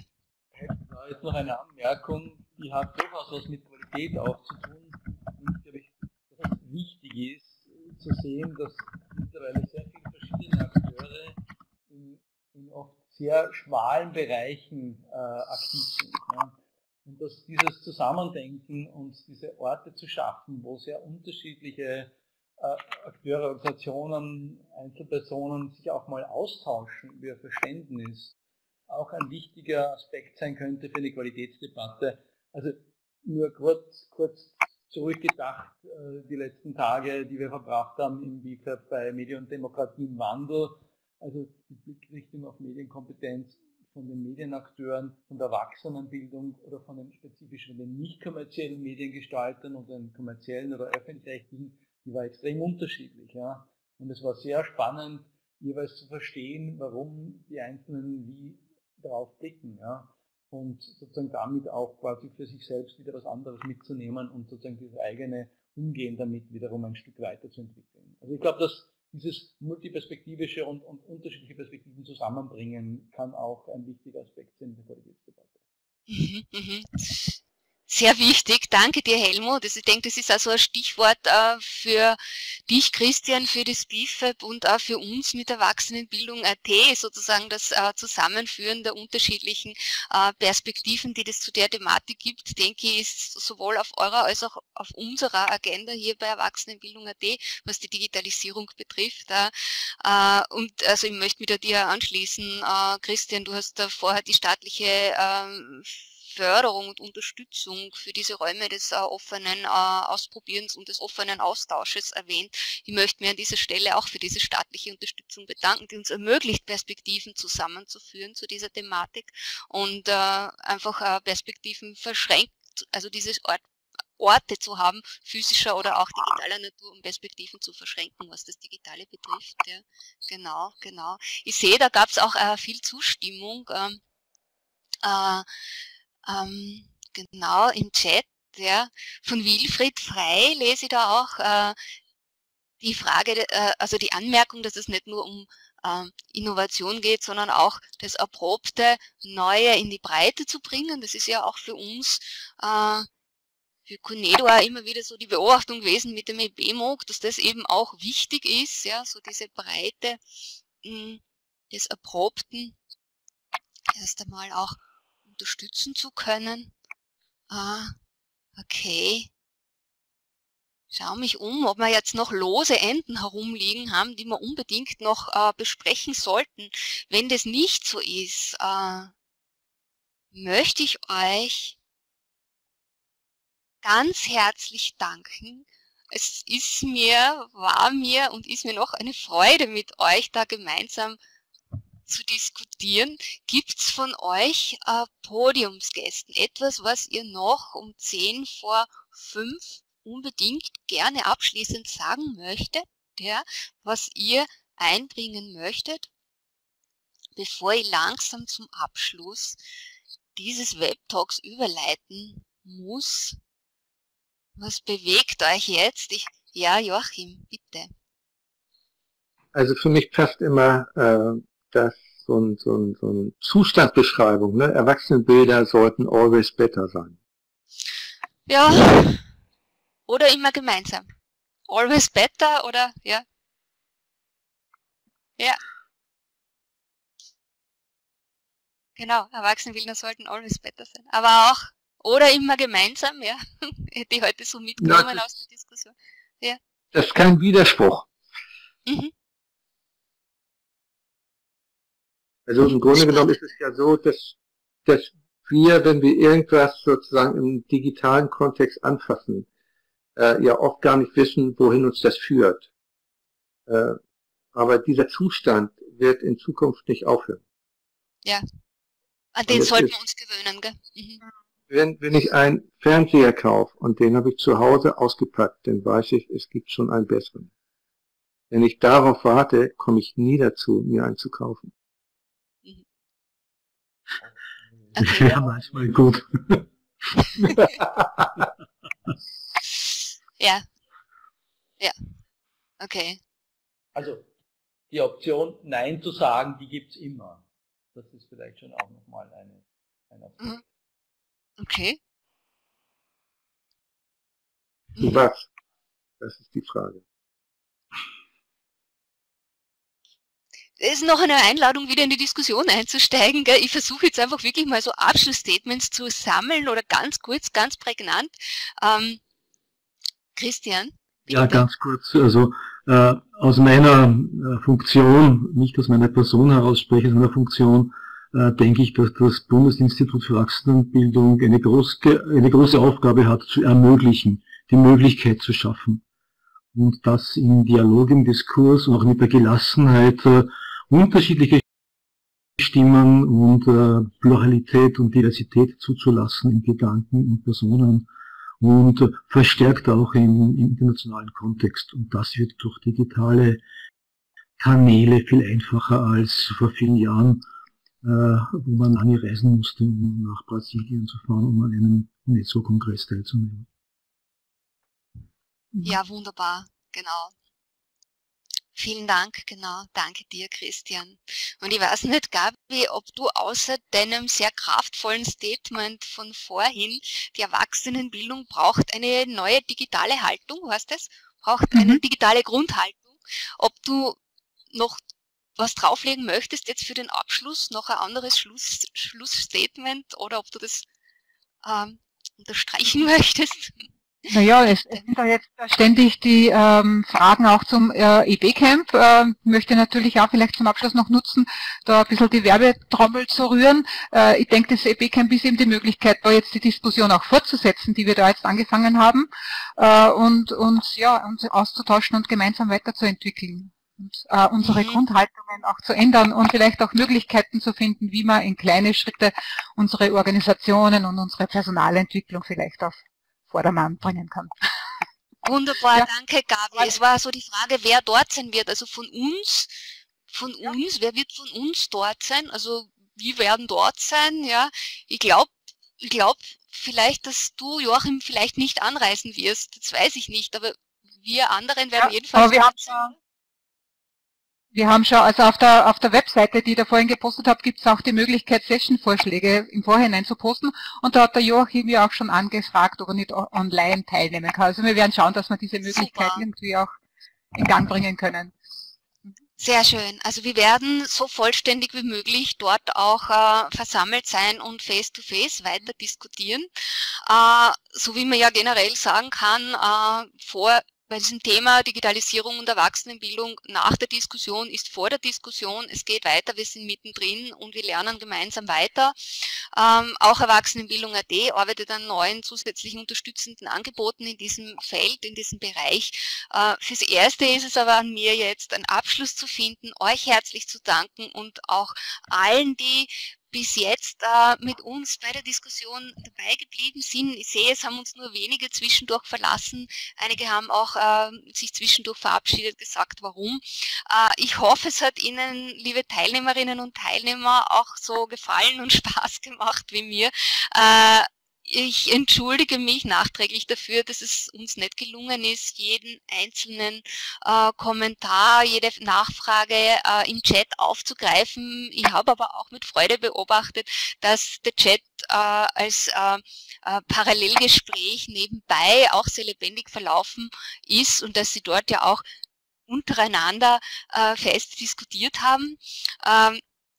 Da ist noch eine Anmerkung, die hat durchaus was mit Qualität auch zu tun. Und ich glaube, dass es wichtig ist, zu sehen, dass mittlerweile sehr viele verschiedene Akteure in, in oft sehr schmalen Bereichen äh, aktiv sind. Ja. Und dass dieses Zusammendenken und diese Orte zu schaffen, wo sehr unterschiedliche äh, Akteure, Organisationen, Einzelpersonen sich auch mal austauschen über ihr Verständnis, auch ein wichtiger Aspekt sein könnte für eine Qualitätsdebatte. Also nur kurz, kurz zurückgedacht, äh, die letzten Tage, die wir verbracht haben im B I F A B bei Medien und Demokratie im Wandel, also die Blickrichtung auf Medienkompetenz von den Medienakteuren, von der Erwachsenenbildung oder von den spezifischen, den nicht kommerziellen Mediengestaltern und den kommerziellen oder öffentlich-rechtlichen, die war extrem unterschiedlich. Ja. Und es war sehr spannend, jeweils zu verstehen, warum die Einzelnen wie darauf blicken. Ja. Und sozusagen damit auch quasi für sich selbst wieder was anderes mitzunehmen und sozusagen dieses eigene Umgehen damit wiederum ein Stück weiterzuentwickeln. Also ich glaube, dass dieses multiperspektivische und, und unterschiedliche Perspektiven zusammenbringen kann auch ein wichtiger Aspekt sein in der Qualitätsdebatte. Mhm, mhm. Sehr wichtig, danke dir Helmut. Also ich denke, das ist also ein Stichwort äh, für dich, Christian, für das B I F A B und auch für uns mit Erwachsenenbildung Punkt A T, sozusagen das äh, Zusammenführen der unterschiedlichen äh, Perspektiven, die es zu der Thematik gibt, denke ich, ist sowohl auf eurer als auch auf unserer Agenda hier bei Erwachsenenbildung Punkt A T, was die Digitalisierung betrifft. Äh, und also ich möchte mich da dir anschließen, äh, Christian, du hast da vorher die staatliche äh, Förderung und Unterstützung für diese Räume des äh, offenen äh, Ausprobierens und des offenen Austausches erwähnt. Ich möchte mir an dieser Stelle auch für diese staatliche Unterstützung bedanken, die uns ermöglicht, Perspektiven zusammenzuführen zu dieser Thematik und äh, einfach äh, Perspektiven verschränkt, also diese Ort, Orte zu haben, physischer oder auch digitaler Natur, um Perspektiven zu verschränken, was das Digitale betrifft. Ja. Genau, genau. Ich sehe, da gab es auch äh, viel Zustimmung. Ähm, äh, Ähm, genau, im Chat, ja, von Wilfried Frey lese ich da auch äh, die Frage, äh, also die Anmerkung, dass es nicht nur um äh, Innovation geht, sondern auch das Erprobte Neue in die Breite zu bringen. Das ist ja auch für uns, äh, für Conedo auch immer wieder so die Beobachtung gewesen mit dem E B M O G, dass das eben auch wichtig ist, ja, so diese Breite mh, des Erprobten erst einmal auch unterstützen zu können. Ah, okay. Schau mich um, ob wir jetzt noch lose Enden herumliegen haben, die wir unbedingt noch äh, besprechen sollten. Wenn das nicht so ist, äh, möchte ich euch ganz herzlich danken. Es ist mir, war mir und ist mir noch eine Freude, mit euch da gemeinsam zu diskutieren. Gibt es von euch äh, Podiumsgästen etwas, was ihr noch um zehn vor fünf unbedingt gerne abschließend sagen möchtet, ja, was ihr einbringen möchtet, bevor ich langsam zum Abschluss dieses Webtalks überleiten muss? Was bewegt euch jetzt? Ich, ja, Joachim, bitte. Also für mich passt immer äh, das so ein, so ein, so ein Zustandsbeschreibung, ne? Erwachsenenbilder sollten always better sein. Ja, oder immer gemeinsam. Always better oder, ja. Ja. Genau, Erwachsenenbilder sollten always better sein. Aber auch, oder immer gemeinsam, ja. Hätte ich heute so mitgenommen Ja, aus der Diskussion. Ja. Das ist kein Widerspruch. Mhm. Also im Grunde genommen ist es ja so, dass, dass wir, wenn wir irgendwas sozusagen im digitalen Kontext anfassen, äh, ja oft gar nicht wissen, wohin uns das führt. Äh, aber dieser Zustand wird in Zukunft nicht aufhören. Ja, an den sollten wir uns gewöhnen, gell? Mhm. Wenn, wenn ich einen Fernseher kaufe und den habe ich zu Hause ausgepackt, dann weiß ich, es gibt schon einen besseren. Wenn ich darauf warte, komme ich nie dazu, mir einen zu kaufen. Mhm. Okay. Ja, manchmal gut. Ja. Ja. Okay. Also, die Option, Nein zu sagen, die gibt's immer. Das ist vielleicht schon auch nochmal eine, eine Option. Mhm. Okay. Zu was? Das ist die Frage. Es ist noch eine Einladung, wieder in die Diskussion einzusteigen. Gell? Ich versuche jetzt einfach wirklich mal so Abschlussstatements zu sammeln oder ganz kurz, ganz prägnant. Ähm, Christian? Bitte? Ja, ganz kurz. Also äh, aus meiner äh, Funktion, nicht aus meiner Person heraus spreche, aus meiner Funktion, äh, denke ich, dass das Bundesinstitut für Erwachsenenbildung eine, groß, eine große Aufgabe hat, zu ermöglichen, die Möglichkeit zu schaffen. Und das im Dialog, im Diskurs und auch mit der Gelassenheit äh, unterschiedliche Stimmen und äh, Pluralität und Diversität zuzulassen in Gedanken und Personen und äh, verstärkt auch im, im internationalen Kontext. Und das wird durch digitale Kanäle viel einfacher als vor vielen Jahren, äh, wo man lange reisen musste, um nach Brasilien zu fahren, um an einem UNESCO-Kongress teilzunehmen. Ja, wunderbar, genau. Vielen Dank, genau. Danke dir, Christian. Und ich weiß nicht, Gabi, ob du außer deinem sehr kraftvollen Statement von vorhin, die Erwachsenenbildung braucht eine neue digitale Haltung, heißt es? Braucht eine Mhm. digitale Grundhaltung. Ob du noch was drauflegen möchtest jetzt für den Abschluss, noch ein anderes Schluss, Schlussstatement oder ob du das ähm, unterstreichen möchtest? Naja, es, es sind da jetzt ständig die ähm, Fragen auch zum äh, E B-Camp. Äh, möchte natürlich auch vielleicht zum Abschluss noch nutzen, da ein bisschen die Werbetrommel zu rühren. Äh, ich denke, das E B-Camp ist eben die Möglichkeit, da jetzt die Diskussion auch fortzusetzen, die wir da jetzt angefangen haben, äh, und uns ja uns auszutauschen und gemeinsam weiterzuentwickeln. Und äh, unsere Mhm. Grundhaltungen auch zu ändern und vielleicht auch Möglichkeiten zu finden, wie man in kleine Schritte unsere Organisationen und unsere Personalentwicklung vielleicht auf Vordermann bringen kann. Wunderbar, Ja. danke Gabi. Es war so die Frage, wer dort sein wird. Also von uns, von Ja. uns, wer wird von uns dort sein? Also wir werden dort sein, ja. Ich glaube, ich glaube vielleicht, dass du, Joachim, vielleicht nicht anreisen wirst. Das weiß ich nicht, aber wir anderen werden Ja, jedenfalls aber wir dort haben sein. Wir haben schon, also auf der, auf der Webseite, die ich da vorhin gepostet habe, gibt es auch die Möglichkeit, Session-Vorschläge im Vorhinein zu posten. Und da hat der Joachim ja auch schon angefragt, ob er nicht online teilnehmen kann. Also wir werden schauen, dass wir diese Möglichkeit Super. irgendwie auch in Gang bringen können. Sehr schön. Also wir werden so vollständig wie möglich dort auch äh, versammelt sein und face-to-face weiter diskutieren. Äh, so wie man ja generell sagen kann, äh, vor bei diesem Thema Digitalisierung und Erwachsenenbildung nach der Diskussion ist vor der Diskussion, es geht weiter, wir sind mittendrin und wir lernen gemeinsam weiter. Ähm, auch Erwachsenenbildung Punkt A T arbeitet an neuen zusätzlichen unterstützenden Angeboten in diesem Feld, in diesem Bereich. Äh, fürs Erste ist es aber an mir jetzt, einen Abschluss zu finden, euch herzlich zu danken und auch allen, die bis jetzt äh, mit uns bei der Diskussion dabei geblieben sind. Ich sehe, es haben uns nur wenige zwischendurch verlassen. Einige haben auch äh, sich zwischendurch verabschiedet, gesagt, warum. Äh, ich hoffe, es hat Ihnen, liebe Teilnehmerinnen und Teilnehmer, auch so gefallen und Spaß gemacht wie mir. Äh, ich entschuldige mich nachträglich dafür, dass es uns nicht gelungen ist, jeden einzelnen äh, Kommentar, jede Nachfrage äh, im Chat aufzugreifen. Ich habe aber auch mit Freude beobachtet, dass der Chat äh, als äh, äh, Parallelgespräch nebenbei auch sehr lebendig verlaufen ist und dass Sie dort ja auch untereinander äh, fest diskutiert haben. Ähm,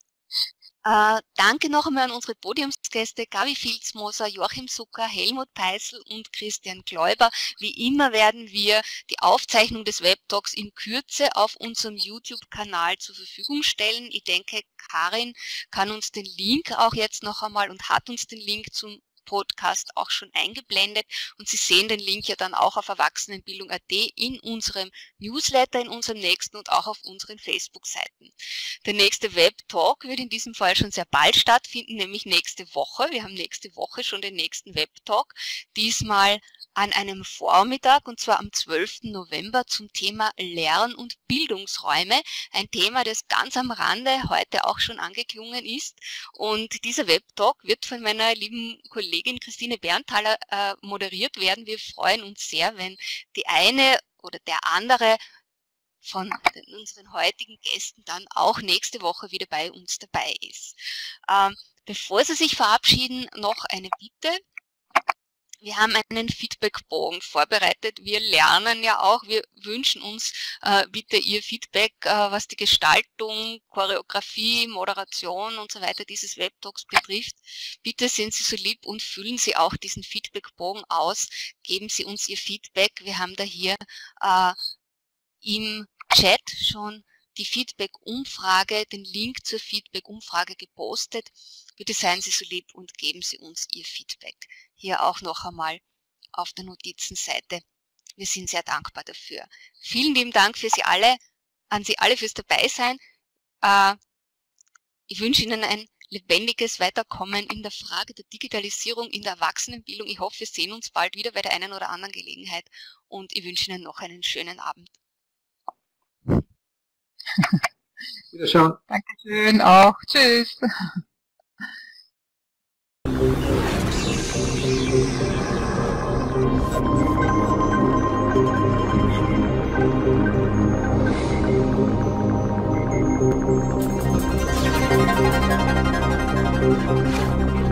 Äh, danke noch einmal an unsere Podiumsgäste Gabi Filzmoser, Joachim Zucker, Helmut Peißl und Christian Gläuber. Wie immer werden wir die Aufzeichnung des Webtalks in Kürze auf unserem YouTube-Kanal zur Verfügung stellen. Ich denke, Karin kann uns den Link auch jetzt noch einmal und hat uns den Link zum Podcast auch schon eingeblendet und Sie sehen den Link ja dann auch auf erwachsenenbildung punkt at in unserem Newsletter, in unserem nächsten und auch auf unseren Facebook-Seiten. Der nächste Web-Talk wird in diesem Fall schon sehr bald stattfinden, nämlich nächste Woche. Wir haben nächste Woche schon den nächsten Web-Talk, diesmal an einem Vormittag und zwar am zwölften November zum Thema Lern- und Bildungsräume. Ein Thema, das ganz am Rande heute auch schon angeklungen ist und dieser Web-Talk wird von meiner lieben Kollegin Kollegin Christine Berntaler äh, moderiert werden. Wir freuen uns sehr, wenn die eine oder der andere von den, unseren heutigen Gästen dann auch nächste Woche wieder bei uns dabei ist. Ähm, bevor Sie sich verabschieden, noch eine Bitte. Wir haben einen Feedbackbogen vorbereitet. Wir lernen ja auch, wir wünschen uns äh, bitte Ihr Feedback, äh, was die Gestaltung, Choreografie, Moderation und so weiter dieses Webtalks betrifft. Bitte sind Sie so lieb und füllen Sie auch diesen Feedbackbogen aus. Geben Sie uns Ihr Feedback. Wir haben da hier äh, im Chat schon die Feedback-Umfrage, den Link zur Feedback-Umfrage gepostet. Bitte seien Sie so lieb und geben Sie uns Ihr Feedback. Hier auch noch einmal auf der Notizenseite. Wir sind sehr dankbar dafür. Vielen lieben Dank für Sie alle, an Sie alle fürs Dabeisein. Äh, ich wünsche Ihnen ein lebendiges Weiterkommen in der Frage der Digitalisierung in der Erwachsenenbildung. Ich hoffe, wir sehen uns bald wieder bei der einen oder anderen Gelegenheit und ich wünsche Ihnen noch einen schönen Abend. Wiederschauen. Dankeschön auch. Tschüss. Thank you.